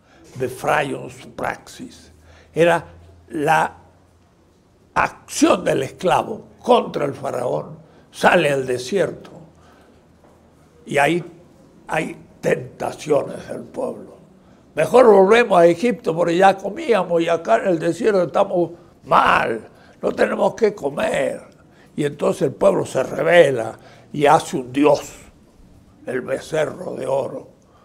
Befreiungspraxis. Era la acción del esclavo contra el faraón, sale al desierto y ahí hay tentaciones del pueblo. Mejor volvemos a Egipto porque ya comíamos y acá en el desierto estamos mal, no tenemos qué comer. Y entonces el pueblo se rebela y hace un dios, el becerro de oro.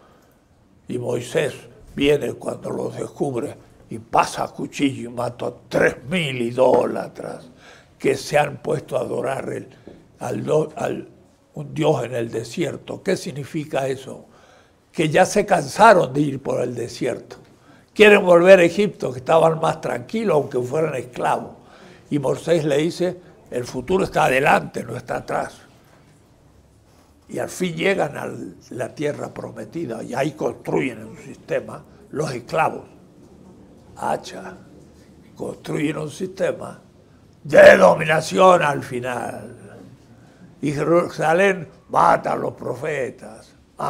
Y Moisés viene cuando los descubre y pasa a cuchillo y mata a 3.000 idólatras que se han puesto a adorar un dios en el desierto. ¿Qué significa eso? que ya se cansaron de ir por el desierto. Quieren volver a Egipto, que estaban más tranquilos, aunque fueran esclavos. Y Moisés le dice, el futuro está adelante, no está atrás. Y al fin llegan a la tierra prometida y ahí construyen un sistema, los esclavos. Hacha, construyen un sistema de dominación al final. Y Jerusalén mata a los profetas.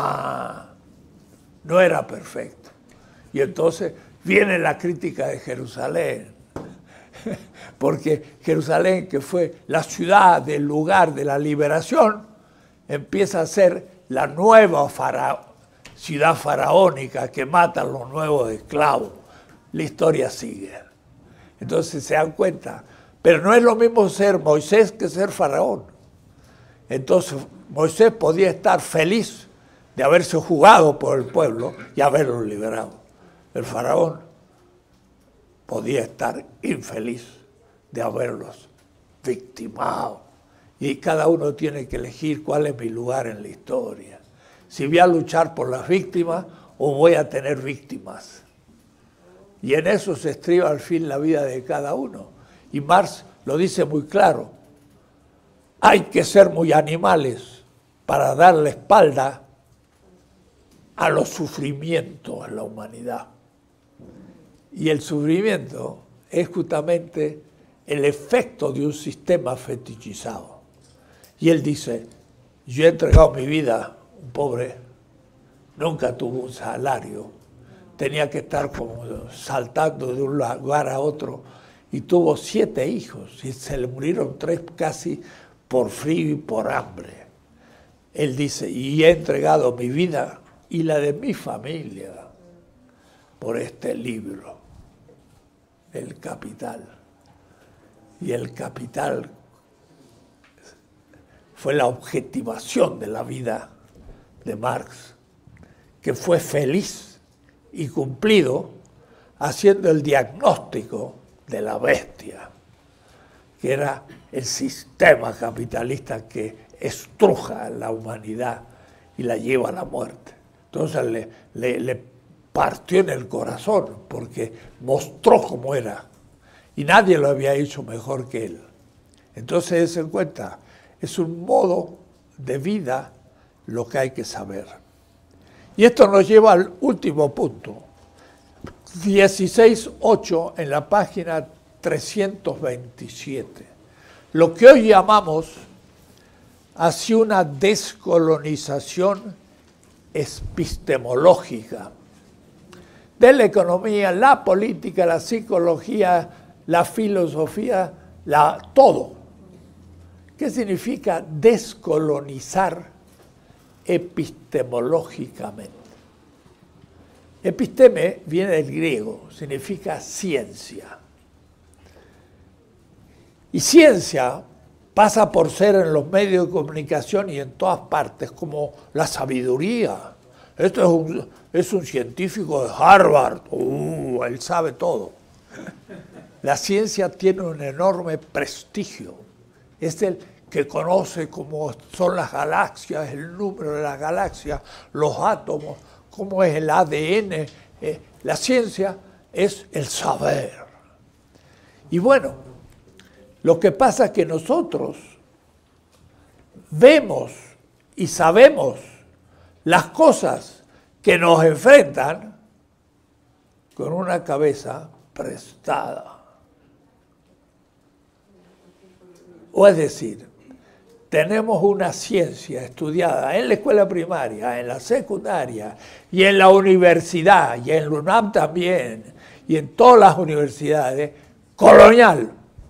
No era perfecto. Y entonces viene la crítica de Jerusalén. Porque Jerusalén, que fue la ciudad del lugar de la liberación, empieza a ser la nueva ciudad faraónica que mata a los nuevos esclavos. La historia sigue. Entonces se dan cuenta. Pero no es lo mismo ser Moisés que ser faraón. Entonces Moisés podía estar feliz de haberse jugado por el pueblo y haberlo liberado. El faraón podía estar infeliz de haberlos victimado. Y cada uno tiene que elegir cuál es mi lugar en la historia. Si voy a luchar por las víctimas o voy a tener víctimas. Y en eso se estriba al fin la vida de cada uno. Y Marx lo dice muy claro. Hay que ser muy animales para dar la espalda a los sufrimientos en la humanidad. Y el sufrimiento es justamente el efecto de un sistema fetichizado. Y él dice, yo he entregado mi vida, un pobre, nunca tuvo un salario, tenía que estar como saltando de un lugar a otro, y tuvo 7 hijos, y se le murieron 3 casi por frío y por hambre. Él dice, y he entregado mi vida y la de mi familia por este libro, El Capital. Y el capital fue la objetivación de la vida de Marx, que fue feliz y cumplido haciendo el diagnóstico de la bestia, que era el sistema capitalista que estruja a la humanidad y la lleva a la muerte. Entonces le partió en el corazón porque mostró cómo era. Y nadie lo había hecho mejor que él. Entonces, se encuentra, es un modo de vida lo que hay que saber. Y esto nos lleva al último punto. 16.8 en la página 327. Lo que hoy llamamos hacia una descolonización epistemológica de la economía, la política, la psicología, la filosofía, todo. ¿Qué significa descolonizar epistemológicamente? Episteme viene del griego, significa ciencia. Y ciencia pasa por ser en los medios de comunicación y en todas partes como la sabiduría. Esto es un científico de Harvard, él sabe todo. La ciencia tiene un enorme prestigio. Es el que conoce cómo son las galaxias, el número de las galaxias, los átomos, cómo es el ADN. La ciencia es el saber. Y bueno, lo que pasa es que nosotros vemos y sabemos las cosas que nos enfrentan con una cabeza prestada. O es decir, tenemos una ciencia estudiada en la escuela primaria, en la secundaria y en la universidad, y en la UNAM también, y en todas las universidades, colonial.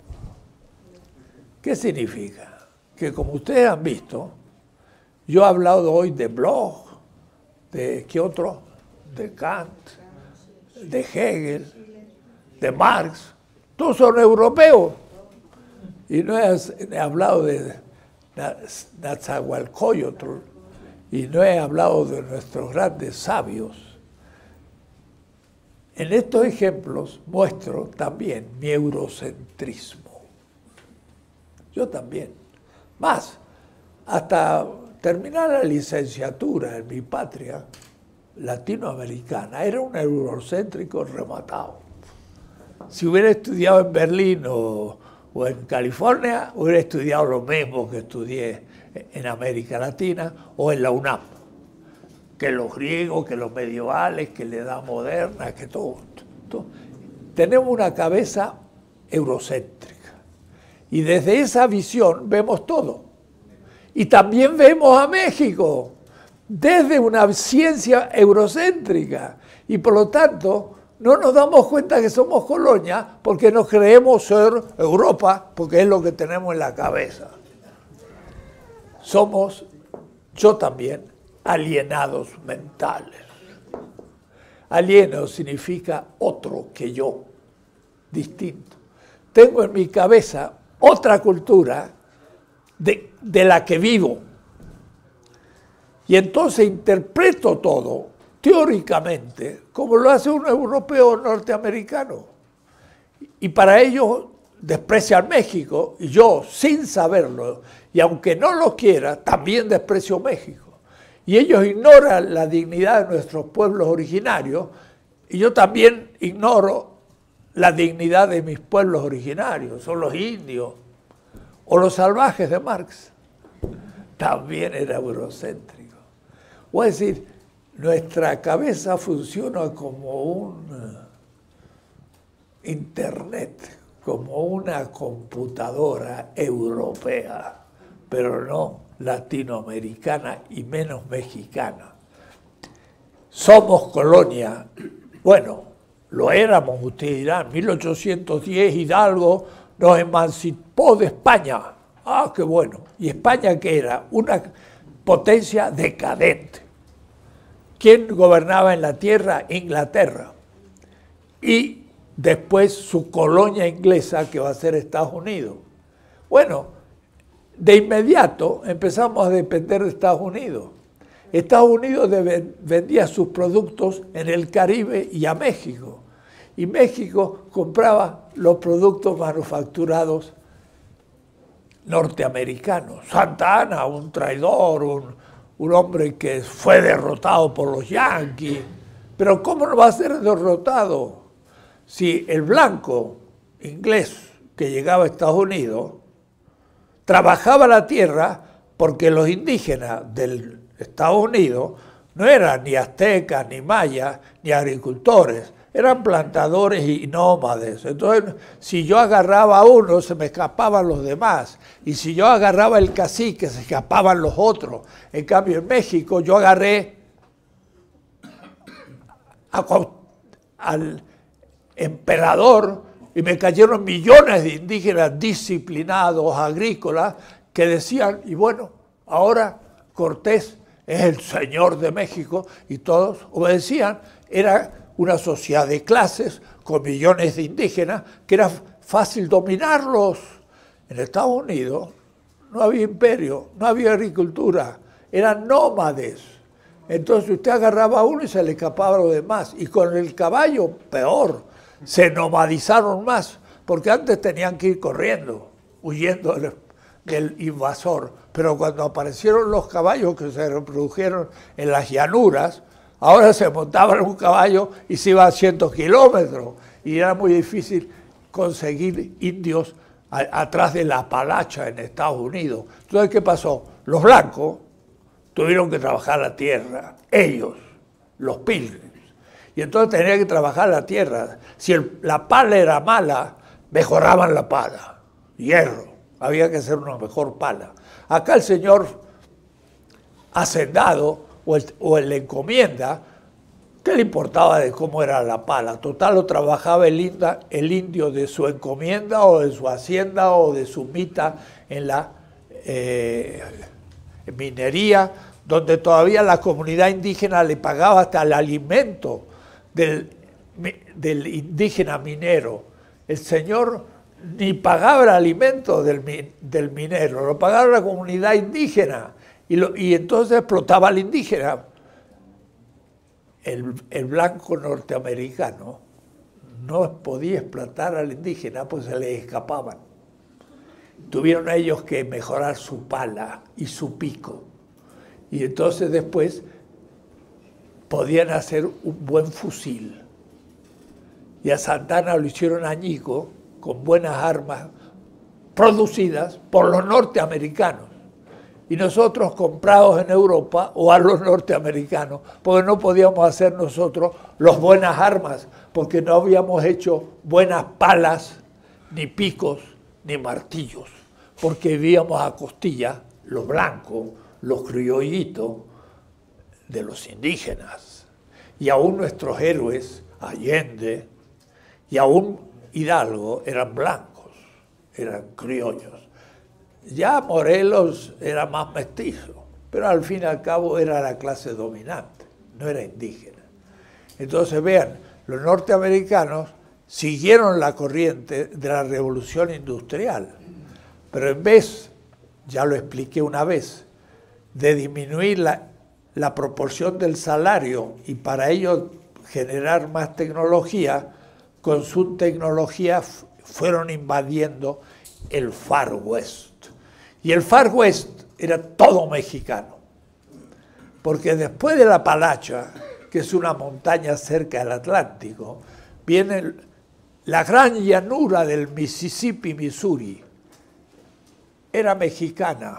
¿Qué significa? Que como ustedes han visto, yo he hablado hoy de Bloch, de ¿qué otro? De Kant, de Hegel, de Marx, todos son europeos. Y no he hablado de Nezahualcóyotl y no he hablado de nuestros grandes sabios. En estos ejemplos muestro también mi eurocentrismo. Yo también. Más, hasta terminar la licenciatura en mi patria, latinoamericana, era un eurocéntrico rematado. Si hubiera estudiado en Berlín o en California, hubiera estudiado lo mismo que estudié en América Latina o en la UNAM, que los griegos, que los medievales, que la edad moderna, que todo. Tenemos una cabeza eurocéntrica y desde esa visión vemos todo. Y también vemos a México desde una ciencia eurocéntrica y por lo tanto no nos damos cuenta que somos colonia porque nos creemos ser Europa, porque es lo que tenemos en la cabeza. Somos, yo también, alienados mentales. Alieno significa otro que yo, distinto. Tengo en mi cabeza otra cultura de la que vivo. Y entonces interpreto todo, teóricamente, como lo hace un europeo norteamericano. Y para ellos desprecian México, y yo, sin saberlo, y aunque no lo quiera, también desprecio México. Y ellos ignoran la dignidad de nuestros pueblos originarios, y yo también ignoro la dignidad de mis pueblos originarios, son los indios, o los salvajes de Marx. También era eurocéntrico. O es decir, nuestra cabeza funciona como un internet, como una computadora europea, pero no latinoamericana y menos mexicana. Somos colonia, bueno, lo éramos, ustedes dirán, 1810 Hidalgo nos emancipó de España. Ah, qué bueno. ¿Y España qué era? Una potencia decadente. ¿Quién gobernaba en la tierra? Inglaterra. Y después su colonia inglesa, que va a ser Estados Unidos. Bueno, de inmediato empezamos a depender de Estados Unidos. Estados Unidos vendía sus productos en el Caribe y a México. Y México compraba los productos manufacturados norteamericanos. Santa Anna, un traidor, un hombre que fue derrotado por los yanquis. Pero ¿cómo no va a ser derrotado si el blanco inglés que llegaba a Estados Unidos trabajaba la tierra? Porque los indígenas del Estados Unidos no eran ni aztecas, ni mayas, ni agricultores, eran plantadores y nómades. Entonces, si yo agarraba a uno, se me escapaban los demás. Y si yo agarraba el cacique, se escapaban los otros. En cambio, en México, yo agarré al emperador y me cayeron millones de indígenas disciplinados, agrícolas, que decían, y bueno, ahora Cortés es el señor de México, y todos obedecían. Era una sociedad de clases con millones de indígenas que era fácil dominarlos. En Estados Unidos no había imperio, no había agricultura, eran nómades. Entonces usted agarraba a uno y se le escapaba a los demás. Y con el caballo, peor, se nomadizaron más, porque antes tenían que ir corriendo, huyendo del invasor. Pero cuando aparecieron los caballos que se reprodujeron en las llanuras, ahora se montaban en un caballo y se iba a 100 kilómetros. Y era muy difícil conseguir indios atrás de la Apalacha en Estados Unidos. Entonces, ¿qué pasó? Los blancos tuvieron que trabajar la tierra, ellos, los pilgrims. Y entonces tenían que trabajar la tierra. Si la pala era mala, mejoraban la pala. Hierro, había que hacer una mejor pala. Acá el señor hacendado o el encomienda, ¿qué le importaba de cómo era la pala? Total, lo trabajaba el indio de su encomienda o de su hacienda o de su mita en la minería, donde todavía la comunidad indígena le pagaba hasta el alimento del indígena minero. El señor ni pagaba el alimento del minero, lo pagaba la comunidad indígena. Y entonces explotaba al indígena. El blanco norteamericano no podía explotar al indígena, pues se les escapaban. Tuvieron ellos que mejorar su pala y su pico. Y entonces después podían hacer un buen fusil. Y a Santana lo hicieron añico con buenas armas producidas por los norteamericanos. Y nosotros comprados en Europa o a los norteamericanos, porque no podíamos hacer nosotros las buenas armas, porque no habíamos hecho buenas palas, ni picos, ni martillos, porque vivíamos a costilla, los blancos, los criollitos, de los indígenas. Y aún nuestros héroes, Allende y aún Hidalgo, eran blancos, eran criollos. Ya Morelos era más mestizo, pero al fin y al cabo era la clase dominante, no era indígena. Entonces vean, los norteamericanos siguieron la corriente de la revolución industrial, pero en vez, ya lo expliqué una vez, de disminuir la proporción del salario y para ello generar más tecnología, con su tecnología fueron invadiendo el Far West. Y el Far West era todo mexicano, porque después de la Appalachia, que es una montaña cerca del Atlántico, viene la gran llanura del Mississippi, Missouri. Era mexicana.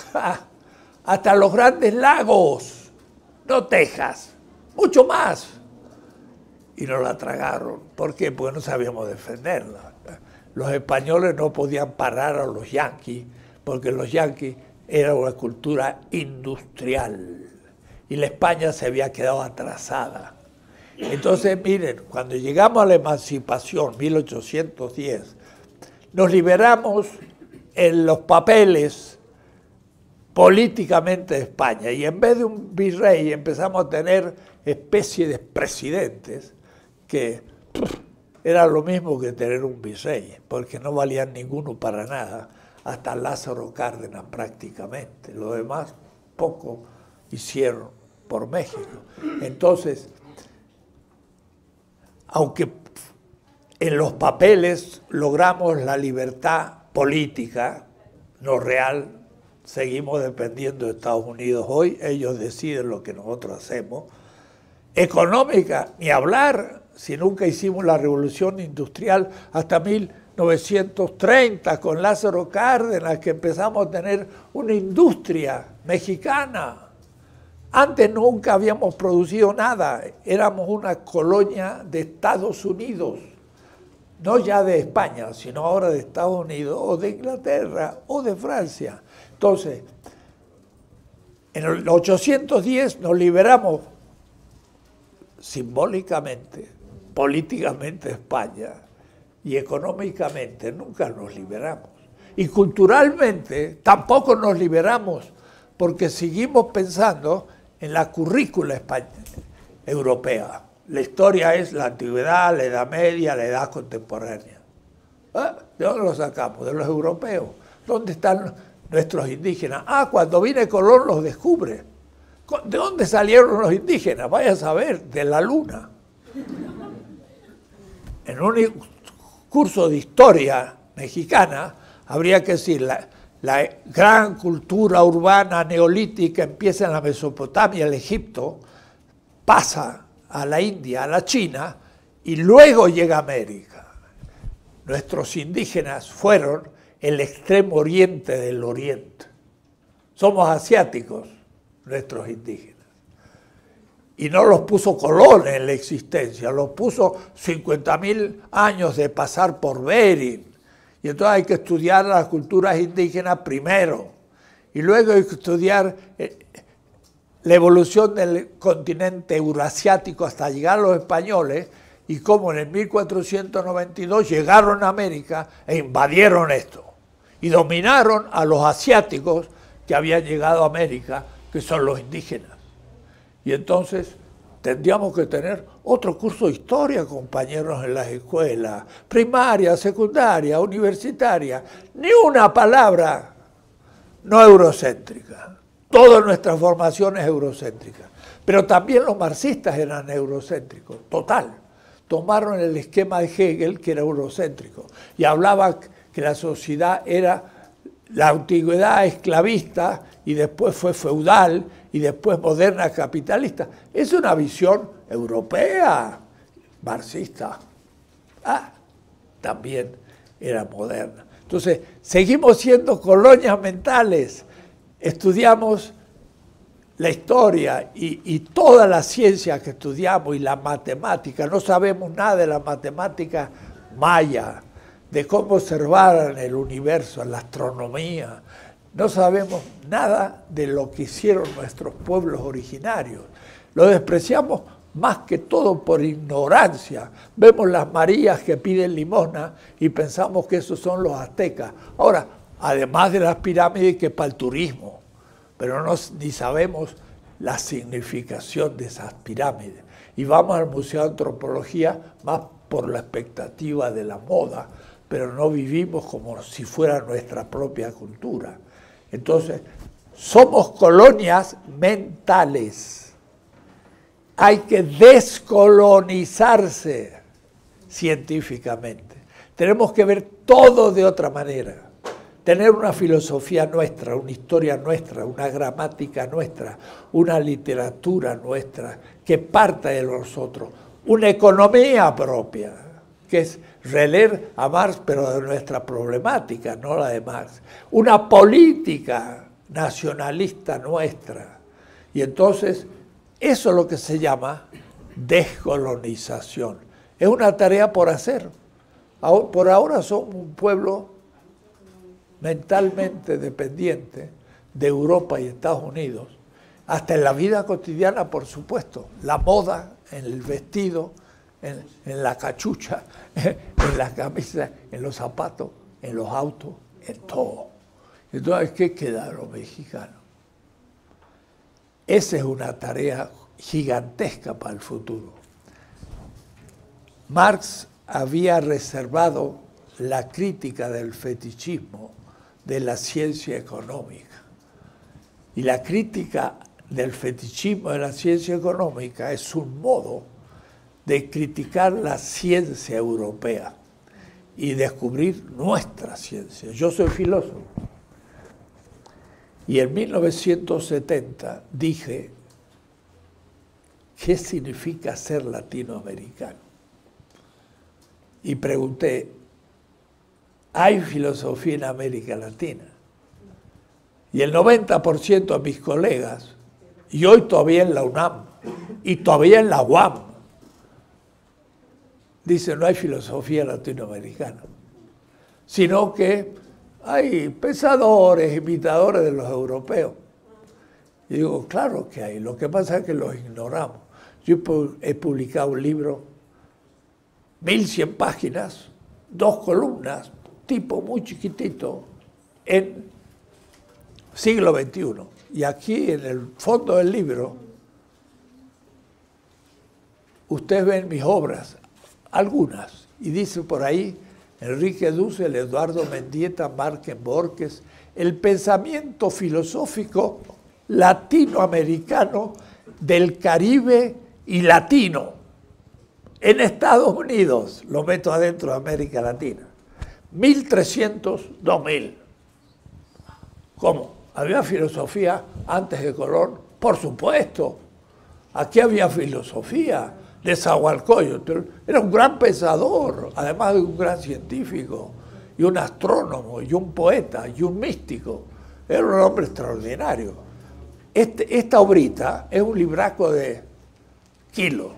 Hasta los grandes lagos, no Texas, mucho más. Y nos la tragaron. ¿Por qué? Porque no sabíamos defenderla. Los españoles no podían parar a los yanquis, porque los yanquis eran una cultura industrial y la España se había quedado atrasada. Entonces, miren, cuando llegamos a la emancipación, 1810, nos liberamos en los papeles políticamente de España y en vez de un virrey empezamos a tener especie de presidentes que era lo mismo que tener un virrey, porque no valían ninguno para nada, hasta Lázaro Cárdenas prácticamente. Lo demás poco hicieron por México. Entonces, aunque en los papeles logramos la libertad política, no real, seguimos dependiendo de Estados Unidos hoy, ellos deciden lo que nosotros hacemos. Económica, ni hablar, si nunca hicimos la revolución industrial hasta 1930 con Lázaro Cárdenas, que empezamos a tener una industria mexicana. Antes nunca habíamos producido nada, éramos una colonia de Estados Unidos, no ya de España, sino ahora de Estados Unidos, o de Inglaterra, o de Francia. Entonces, en el 810 nos liberamos simbólicamente, políticamente de España, y económicamente nunca nos liberamos. Y culturalmente tampoco nos liberamos, porque seguimos pensando en la currícula europea. La historia es la antigüedad, la Edad Media, la Edad Contemporánea. ¿De dónde lo sacamos? De los europeos. ¿Dónde están nuestros indígenas? Cuando viene Colón los descubre. ¿De dónde salieron los indígenas? Vaya a saber, de la luna. En un curso de historia mexicana habría que decir la gran cultura urbana neolítica empieza en la Mesopotamia, el Egipto, pasa a la India, a la China, y luego llega a América. Nuestros indígenas fueron el extremo oriente del oriente. Somos asiáticos, nuestros indígenas. Y no los puso Colón en la existencia, los puso 50.000 años de pasar por Bering. Y entonces hay que estudiar las culturas indígenas primero. Y luego hay que estudiar la evolución del continente eurasiático hasta llegar a los españoles y cómo en el 1492 llegaron a América e invadieron esto. Y dominaron a los asiáticos que habían llegado a América, que son los indígenas. Y entonces tendríamos que tener otro curso de historia, compañeros, en las escuelas, primaria, secundaria, universitaria. Ni una palabra no eurocéntrica. Toda nuestra formación es eurocéntrica. Pero también los marxistas eran eurocéntricos, total. Tomaron el esquema de Hegel, que era eurocéntrico, y hablaba que la sociedad era la antigüedad esclavista y después fue feudal y después moderna capitalista. Es una visión europea, marxista. También era moderna. Entonces, seguimos siendo colonias mentales. Estudiamos la historia y toda la ciencia que estudiamos y la matemática. No sabemos nada de la matemática maya, de cómo observar el universo, la astronomía. No sabemos nada de lo que hicieron nuestros pueblos originarios. Lo despreciamos más que todo por ignorancia. Vemos las Marías que piden limosna y pensamos que esos son los aztecas. Ahora, además de las pirámides, que para el turismo, pero ni sabemos la significación de esas pirámides. Y vamos al Museo de Antropología más por la expectativa de la moda, pero no vivimos como si fuera nuestra propia cultura. Entonces, somos colonias mentales. Hay que descolonizarse científicamente. Tenemos que ver todo de otra manera. Tener una filosofía nuestra, una historia nuestra, una gramática nuestra, una literatura nuestra, que parta de nosotros. Una economía propia, que es releer a Marx, pero de nuestra problemática, no la de Marx. Una política nacionalista nuestra. Y entonces, eso es lo que se llama descolonización. Es una tarea por hacer. Por ahora somos un pueblo mentalmente dependiente de Europa y Estados Unidos, hasta en la vida cotidiana, por supuesto. La moda, en el vestido, en la cachucha, en la camisa, en los zapatos, en los autos, en todo. Entonces, ¿qué queda los mexicanos? Esa es una tarea gigantesca para el futuro. Marx había reservado la crítica del fetichismo de la ciencia económica. Y la crítica del fetichismo de la ciencia económica es un modo de criticar la ciencia europea y descubrir nuestra ciencia. Yo soy filósofo. Y en 1970 dije, ¿qué significa ser latinoamericano? Y pregunté, ¿hay filosofía en América Latina? Y el 90% de mis colegas, y hoy todavía en la UNAM, y todavía en la UAM, dicen, no hay filosofía latinoamericana, sino que hay pensadores, imitadores de los europeos. Y digo, claro que hay, lo que pasa es que los ignoramos. Yo he publicado un libro, 1100 páginas, 2 columnas, tipo muy chiquitito, en siglo XXI. Y aquí en el fondo del libro, ustedes ven mis obras, algunas, y dice por ahí, Enrique Dussel, Eduardo Mendieta, Márquez Borges, el pensamiento filosófico latinoamericano del Caribe y latino. En Estados Unidos, lo meto adentro de América Latina. 1300, 2000. ¿Cómo? ¿Había filosofía antes de Colón? Por supuesto. Aquí había filosofía. Nezahualcóyotl era un gran pensador, además de un gran científico, y un astrónomo, y un poeta, y un místico. Era un hombre extraordinario. Esta obrita es un libraco de 1,5 kilos.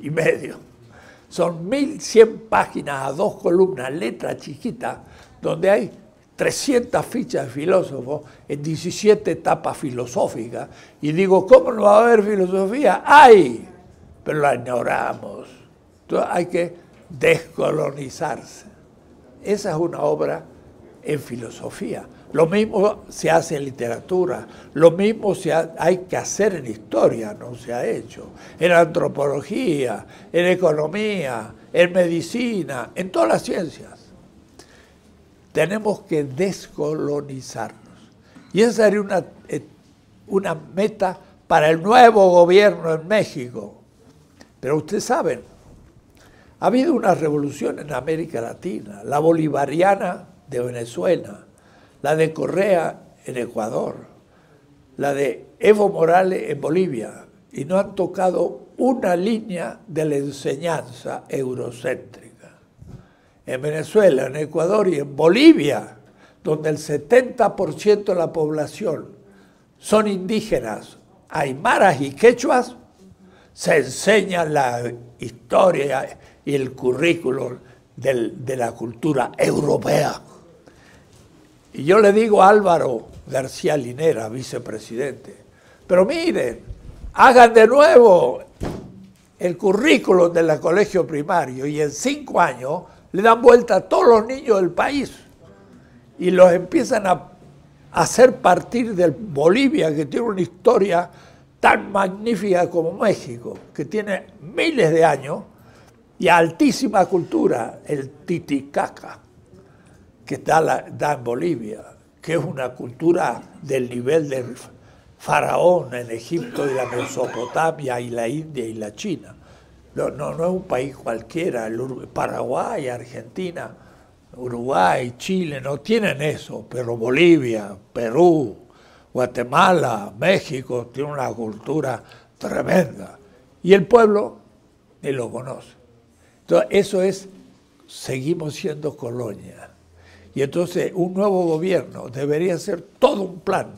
Son 1100 páginas a 2 columnas, letra chiquita, donde hay 300 fichas de filósofos en 17 etapas filosóficas. Y digo, ¿cómo no va a haber filosofía? ¡Hay! Pero la ignoramos. Entonces hay que descolonizarse. Esa es una obra en filosofía. Lo mismo se hace en literatura, lo mismo hay que hacer en historia, no se ha hecho, en antropología, en economía, en medicina, en todas las ciencias. Tenemos que descolonizarnos. Y esa sería una meta para el nuevo gobierno en México. Pero ustedes saben, ha habido una revolución en América Latina, la bolivariana de Venezuela, la de Correa en Ecuador, la de Evo Morales en Bolivia, y no han tocado una línea de la enseñanza eurocéntrica. En Venezuela, en Ecuador y en Bolivia, donde el 70% de la población son indígenas, aymaras y quechuas, se enseña la historia y el currículum de la cultura europea. Y yo le digo a Álvaro García Linera, vicepresidente, pero miren, hagan de nuevo el currículum del colegio primario y en 5 años le dan vuelta a todos los niños del país y los empiezan a hacer partir de Bolivia, que tiene una historia tan magnífica como México, que tiene miles de años y altísima cultura, el Titicaca, que da en Bolivia, que es una cultura del nivel del faraón en Egipto y la Mesopotamia y la India y la China. No es un país cualquiera. Paraguay, Argentina, Uruguay, Chile no tienen eso, pero Bolivia, Perú, Guatemala, México tiene una cultura tremenda. Y el pueblo ni lo conoce. Entonces, eso es, seguimos siendo colonia. Y entonces un nuevo gobierno debería hacer todo un plan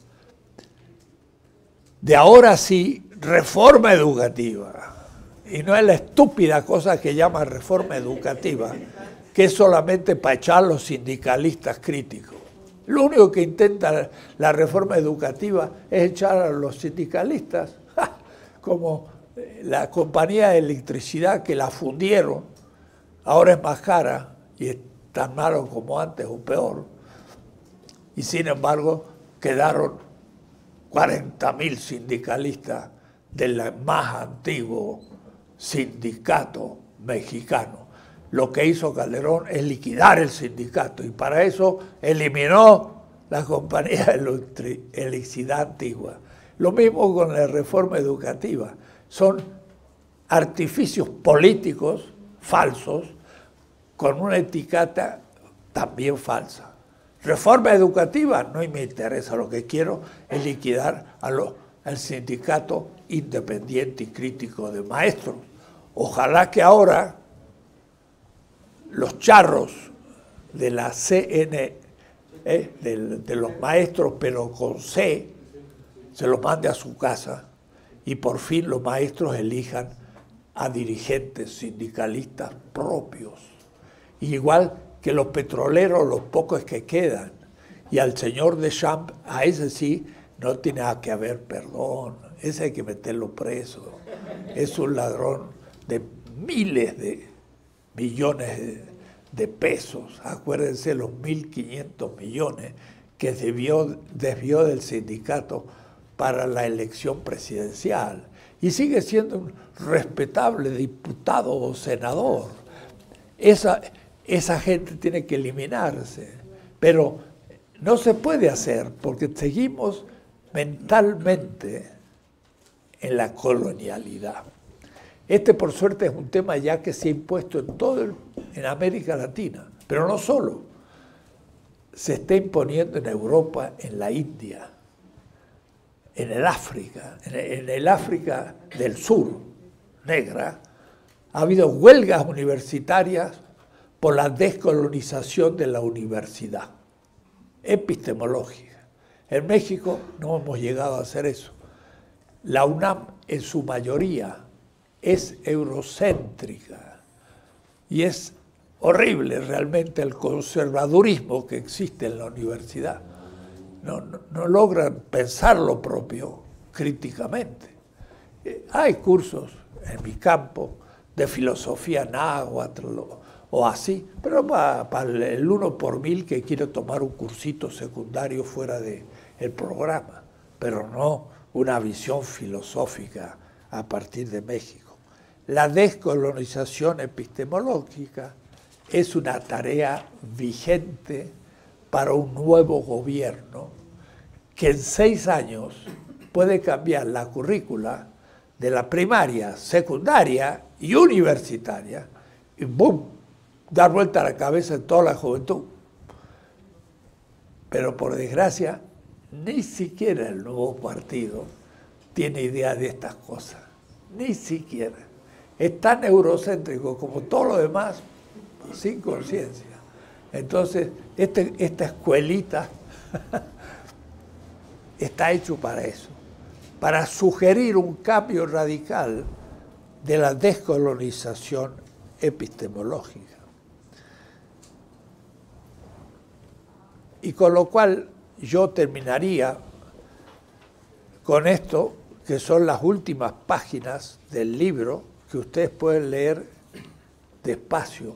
de ahora sí reforma educativa. Y no es la estúpida cosa que llama reforma educativa, que es solamente para echar a los sindicalistas críticos. Lo único que intenta la reforma educativa es echar a los sindicalistas, como la compañía de electricidad que la fundieron, ahora es más cara y es tan malo como antes o peor, y sin embargo quedaron 40.000 sindicalistas del más antiguo sindicato mexicano. Lo que hizo Calderón es liquidar el sindicato y para eso eliminó la compañía de electricidad antigua. Lo mismo con la reforma educativa. Son artificios políticos falsos con una etiqueta también falsa. Reforma educativa, no me interesa, lo que quiero es liquidar al sindicato independiente y crítico de maestros. Ojalá que ahora los charros de la CNE, de los maestros, pero con C, se los mande a su casa y por fin los maestros elijan a dirigentes sindicalistas propios. Y igual que los petroleros, los pocos que quedan, y al señor Deschamps, a ese sí, no tiene que haber perdón, ese hay que meterlo preso. Es un ladrón de miles de millones de pesos. Acuérdense los 1.500 millones que desvió del sindicato para la elección presidencial. Y sigue siendo un respetable diputado o senador. Esa gente tiene que eliminarse. Pero no se puede hacer porque seguimos mentalmente en la colonialidad. Por suerte, es un tema ya que se ha impuesto en América Latina, pero no solo. Se está imponiendo en Europa, en la India, en el África, en el África del Sur, negra, ha habido huelgas universitarias por la descolonización de la universidad epistemológica. En México no hemos llegado a hacer eso. La UNAM, en su mayoría, es eurocéntrica y es horrible realmente el conservadurismo que existe en la universidad. No logran pensar lo propio críticamente. Hay cursos en mi campo de filosofía náhuatl o así, pero para el 1 por 1000 que quiere tomar un cursito secundario fuera del programa, pero no una visión filosófica a partir de México. La descolonización epistemológica es una tarea vigente para un nuevo gobierno que en 6 años puede cambiar la currícula de la primaria, secundaria y universitaria y ¡boom!, dar vuelta a la cabeza en toda la juventud. Pero por desgracia ni siquiera el nuevo partido tiene idea de estas cosas, ni siquiera. Es tan eurocéntrico como todo lo demás, sin conciencia. Entonces, esta escuelita está hecho para eso, para sugerir un cambio radical de la descolonización epistemológica. Y con lo cual yo terminaría con esto, que son las últimas páginas del libro, que ustedes pueden leer despacio.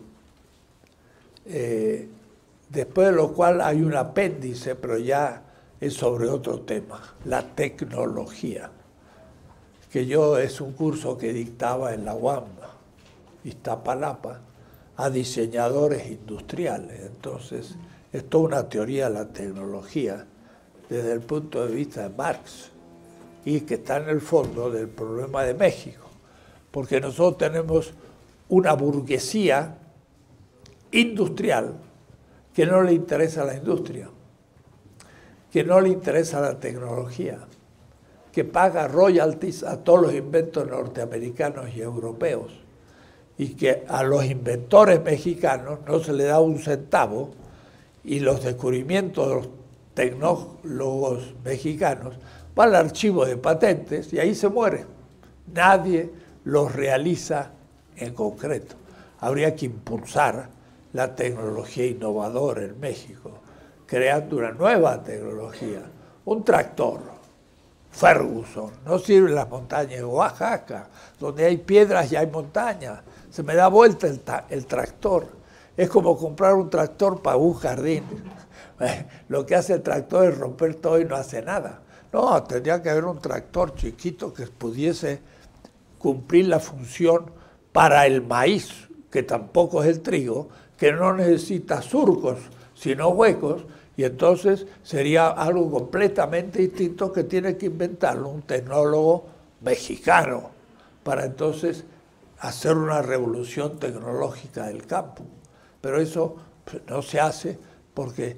Después de lo cual hay un apéndice, pero ya es sobre otro tema, la tecnología, que yo es un curso que dictaba en la UAM, Iztapalapa, a diseñadores industriales. Entonces, es toda una teoría de la tecnología desde el punto de vista de Marx y que está en el fondo del problema de México, porque nosotros tenemos una burguesía industrial que no le interesa la industria, que no le interesa la tecnología, que paga royalties a todos los inventos norteamericanos y europeos, y que a los inventores mexicanos no se le da un centavo, y los descubrimientos de los tecnólogos mexicanos van al archivo de patentes y ahí se mueren. Nadie los realiza en concreto. Habría que impulsar la tecnología innovadora en México, creando una nueva tecnología, un tractor, Ferguson, no sirve en las montañas de Oaxaca, donde hay piedras y hay montañas, se me da vuelta el tractor, es como comprar un tractor para un jardín, lo que hace el tractor es romper todo y no hace nada. No, tendría que haber un tractor chiquito que pudiese cumplir la función para el maíz, que tampoco es el trigo, que no necesita surcos, sino huecos, y entonces sería algo completamente distinto que tiene que inventarlo un tecnólogo mexicano para entonces hacer una revolución tecnológica del campo. Pero eso no se hace porque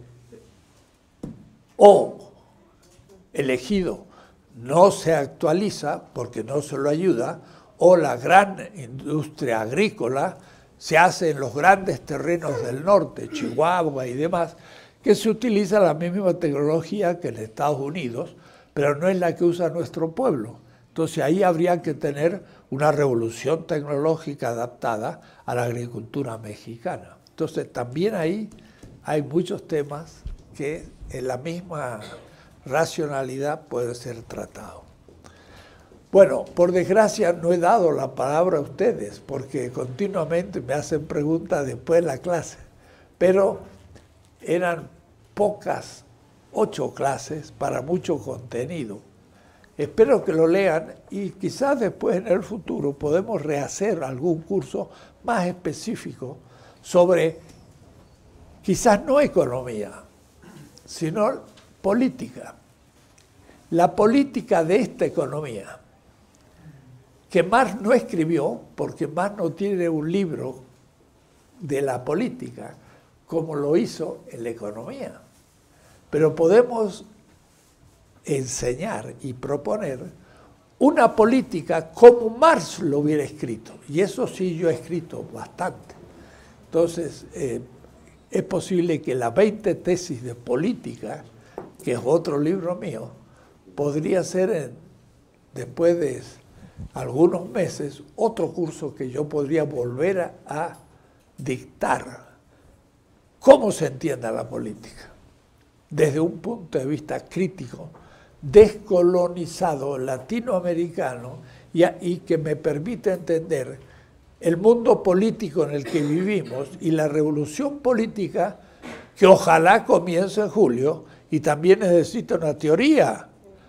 o el ejido no se actualiza porque no se lo ayuda, o la gran industria agrícola se hace en los grandes terrenos del norte, Chihuahua y demás, que se utiliza la misma tecnología que en Estados Unidos, pero no es la que usa nuestro pueblo. Entonces ahí habría que tener una revolución tecnológica adaptada a la agricultura mexicana. Entonces también ahí hay muchos temas que en la misma racionalidad pueden ser tratados. Bueno, por desgracia no he dado la palabra a ustedes porque continuamente me hacen preguntas después de la clase, pero eran pocas, 8 clases para mucho contenido. Espero que lo lean y quizás después en el futuro podemos rehacer algún curso más específico sobre, quizás no economía, sino política. La política de esta economía, que Marx no escribió, porque Marx no tiene un libro de la política, como lo hizo en la economía. Pero podemos enseñar y proponer una política como Marx lo hubiera escrito. Y eso sí yo he escrito bastante. Entonces, es posible que las 20 tesis de política, que es otro libro mío, podría ser después de algunos meses otro curso que yo podría volver a dictar. ¿Cómo se entiende la política? Desde un punto de vista crítico, descolonizado, latinoamericano, y que me permite entender el mundo político en el que vivimos y la revolución política que ojalá comience en julio y también necesita una teoría,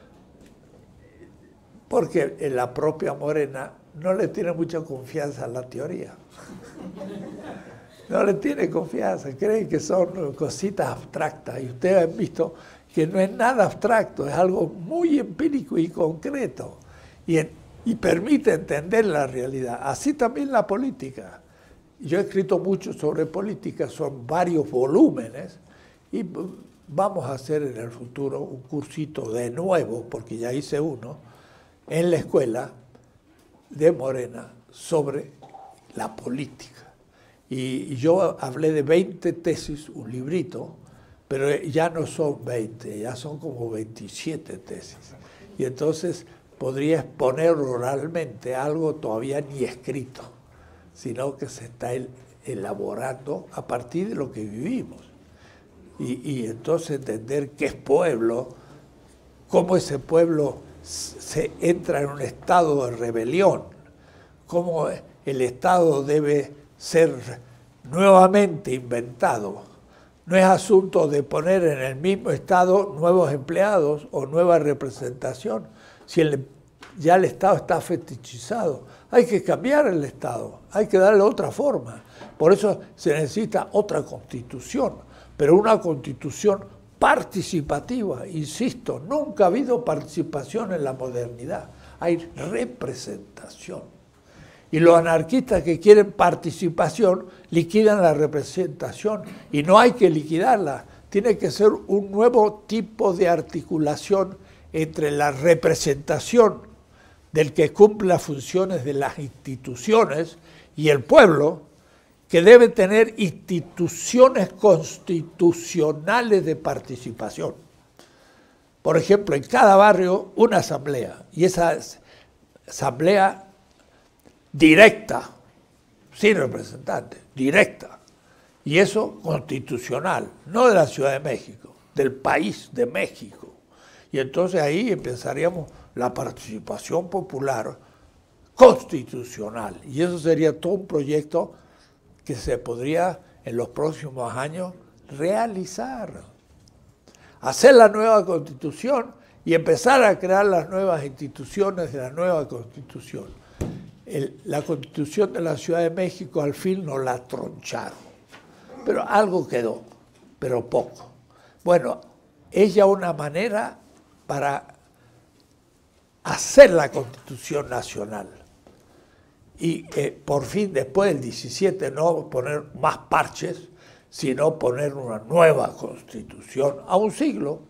porque en la propia Morena no le tiene mucha confianza a la teoría. No le tiene confianza, creen que son cositas abstractas y ustedes han visto que no es nada abstracto, es algo muy empírico y concreto y permite entender la realidad. Así también la política. Yo he escrito mucho sobre política, son varios volúmenes y vamos a hacer en el futuro un cursito de nuevo, porque ya hice uno, en la escuela de Morena sobre la política. Y yo hablé de 20 tesis, un librito, pero ya no son 20, ya son como 27 tesis. Y entonces podría exponer oralmente algo todavía ni escrito, sino que se está elaborando a partir de lo que vivimos. Y entonces entender qué es pueblo, cómo ese pueblo se entra en un estado de rebelión, cómo el Estado debe ser nuevamente inventado. No es asunto de poner en el mismo Estado nuevos empleados o nueva representación, si ya el Estado está fetichizado. Hay que cambiar el Estado, hay que darle otra forma. Por eso se necesita otra constitución, pero una constitución participativa. Insisto, nunca ha habido participación en la modernidad, hay representación. Y los anarquistas que quieren participación liquidan la representación y no hay que liquidarla. Tiene que ser un nuevo tipo de articulación entre la representación del que cumple las funciones de las instituciones y el pueblo, que debe tener instituciones constitucionales de participación. Por ejemplo, en cada barrio una asamblea, y esa asamblea directa, sin representantes, directa, y eso constitucional, no de la Ciudad de México, del país de México. Y entonces ahí empezaríamos la participación popular constitucional, y eso sería todo un proyecto que se podría en los próximos años realizar. Hacer la nueva constitución y empezar a crear las nuevas instituciones de la nueva constitución. La Constitución de la Ciudad de México al fin nos la troncharon, pero algo quedó, pero poco. Bueno, es ya una manera para hacer la Constitución Nacional y por fin después del 17 no poner más parches, sino poner una nueva Constitución a un siglo.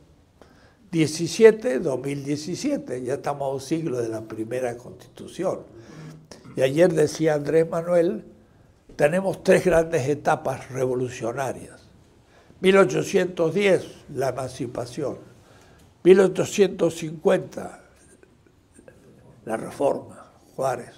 2017, ya estamos a un siglo de la primera Constitución. Y ayer decía Andrés Manuel, tenemos 3 grandes etapas revolucionarias. 1810, la emancipación. 1850, la reforma, Juárez.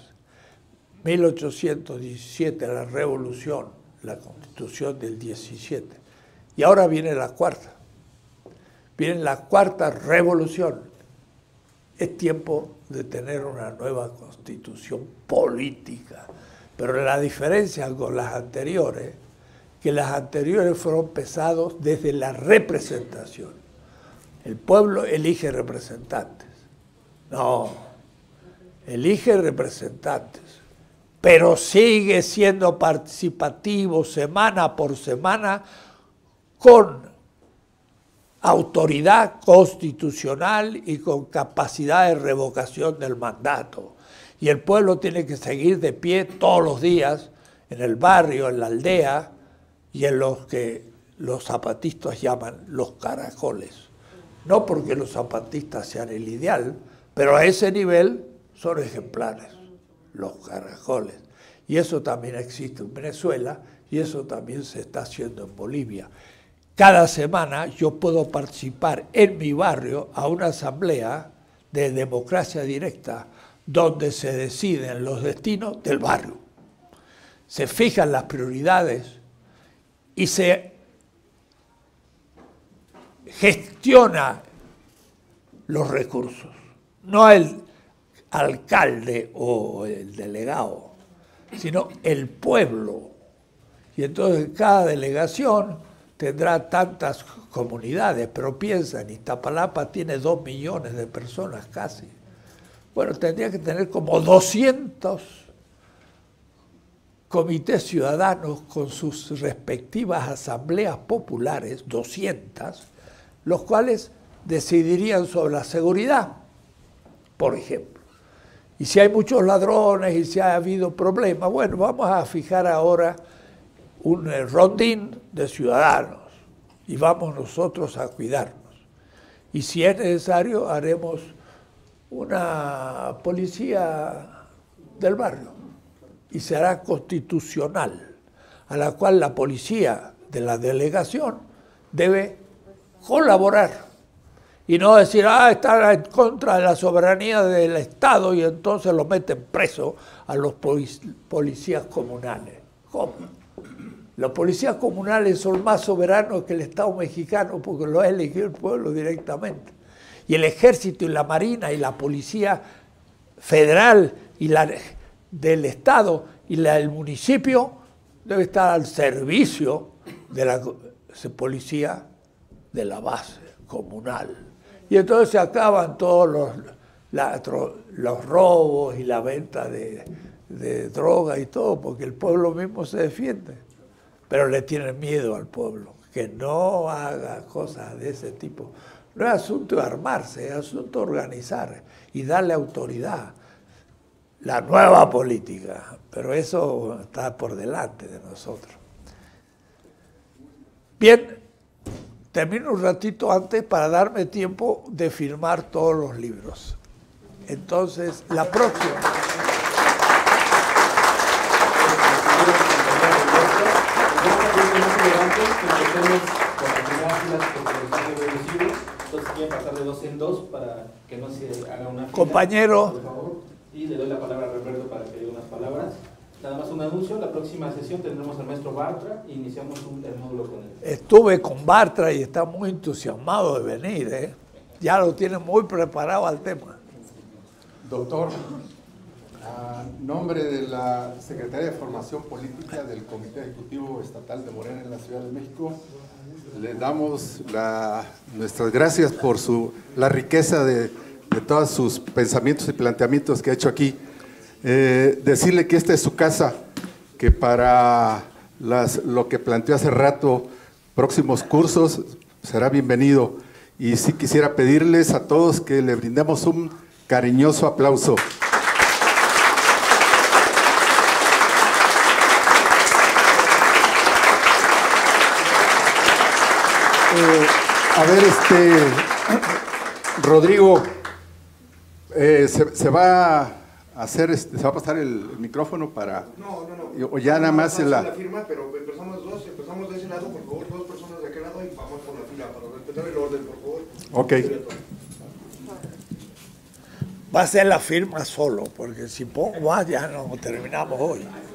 1817, la revolución, la Constitución del 17. Y ahora viene la cuarta. Viene la cuarta revolución. Es tiempo de tener una nueva constitución política. Pero la diferencia con las anteriores, que las anteriores fueron pensadas desde la representación. El pueblo elige representantes. No, elige representantes, pero sigue siendo participativo semana por semana con autoridad constitucional y con capacidad de revocación del mandato. Y el pueblo tiene que seguir de pie todos los días en el barrio, en la aldea y en los que los zapatistas llaman los caracoles. No porque los zapatistas sean el ideal, pero a ese nivel son ejemplares, los caracoles. Y eso también existe en Venezuela y eso también se está haciendo en Bolivia. Cada semana yo puedo participar en mi barrio a una asamblea de democracia directa donde se deciden los destinos del barrio. Se fijan las prioridades y se gestiona los recursos. No el alcalde o el delegado, sino el pueblo. Y entonces cada delegación tendrá tantas comunidades, pero piensan, Iztapalapa tiene 2 millones de personas casi. Bueno, tendría que tener como 200 comités ciudadanos con sus respectivas asambleas populares, 200, los cuales decidirían sobre la seguridad, por ejemplo. Y si hay muchos ladrones y si ha habido problemas, bueno, vamos a fijar ahora un rondín de ciudadanos y vamos nosotros a cuidarnos. Y si es necesario, haremos una policía del barrio y será constitucional, a la cual la policía de la delegación debe colaborar y no decir, está en contra de la soberanía del Estado y entonces lo meten preso a los policías comunales. ¿Cómo? Los policías comunales son más soberanos que el Estado mexicano porque lo ha elegido el pueblo directamente. Y el ejército y la marina y la policía federal y la del Estado y la del municipio debe estar al servicio de la policía de la base comunal. Y entonces se acaban todos los robos y la venta de droga y todo, porque el pueblo mismo se defiende. Pero le tienen miedo al pueblo, que no haga cosas de ese tipo. No es asunto de armarse, es asunto de organizar y darle autoridad. La nueva política, pero eso está por delante de nosotros. Bien, termino un ratito antes para darme tiempo de firmar todos los libros. Entonces, la próxima. Entonces quieren pasar de 2 en 2 para que no se haga una fila. Compañero. Por favor. Y le doy la palabra a Roberto para que diga unas palabras. Nada más un anuncio, la próxima sesión tendremos al maestro Bartra e iniciamos el módulo con él. Estuve con Bartra y está muy entusiasmado de venir, Ya lo tiene muy preparado al tema. Doctor, a nombre de la Secretaría de Formación Política del Comité Ejecutivo Estatal de Morena en la Ciudad de México, le damos nuestras gracias por la riqueza de todos sus pensamientos y planteamientos que ha hecho aquí. Decirle que esta es su casa, que para lo que planteó hace rato, próximos cursos, será bienvenido. Y sí quisiera pedirles a todos que le brindemos un cariñoso aplauso. A ver, Rodrigo, se va a hacer, se va a pasar el micrófono para... No. O ya nada más en la firma, pero empezamos de ese lado, por favor, 2 personas de aquel lado y vamos por la fila, para respetar el orden, por favor. Ok. Va a ser la firma solo, porque si pongo más ya no terminamos hoy.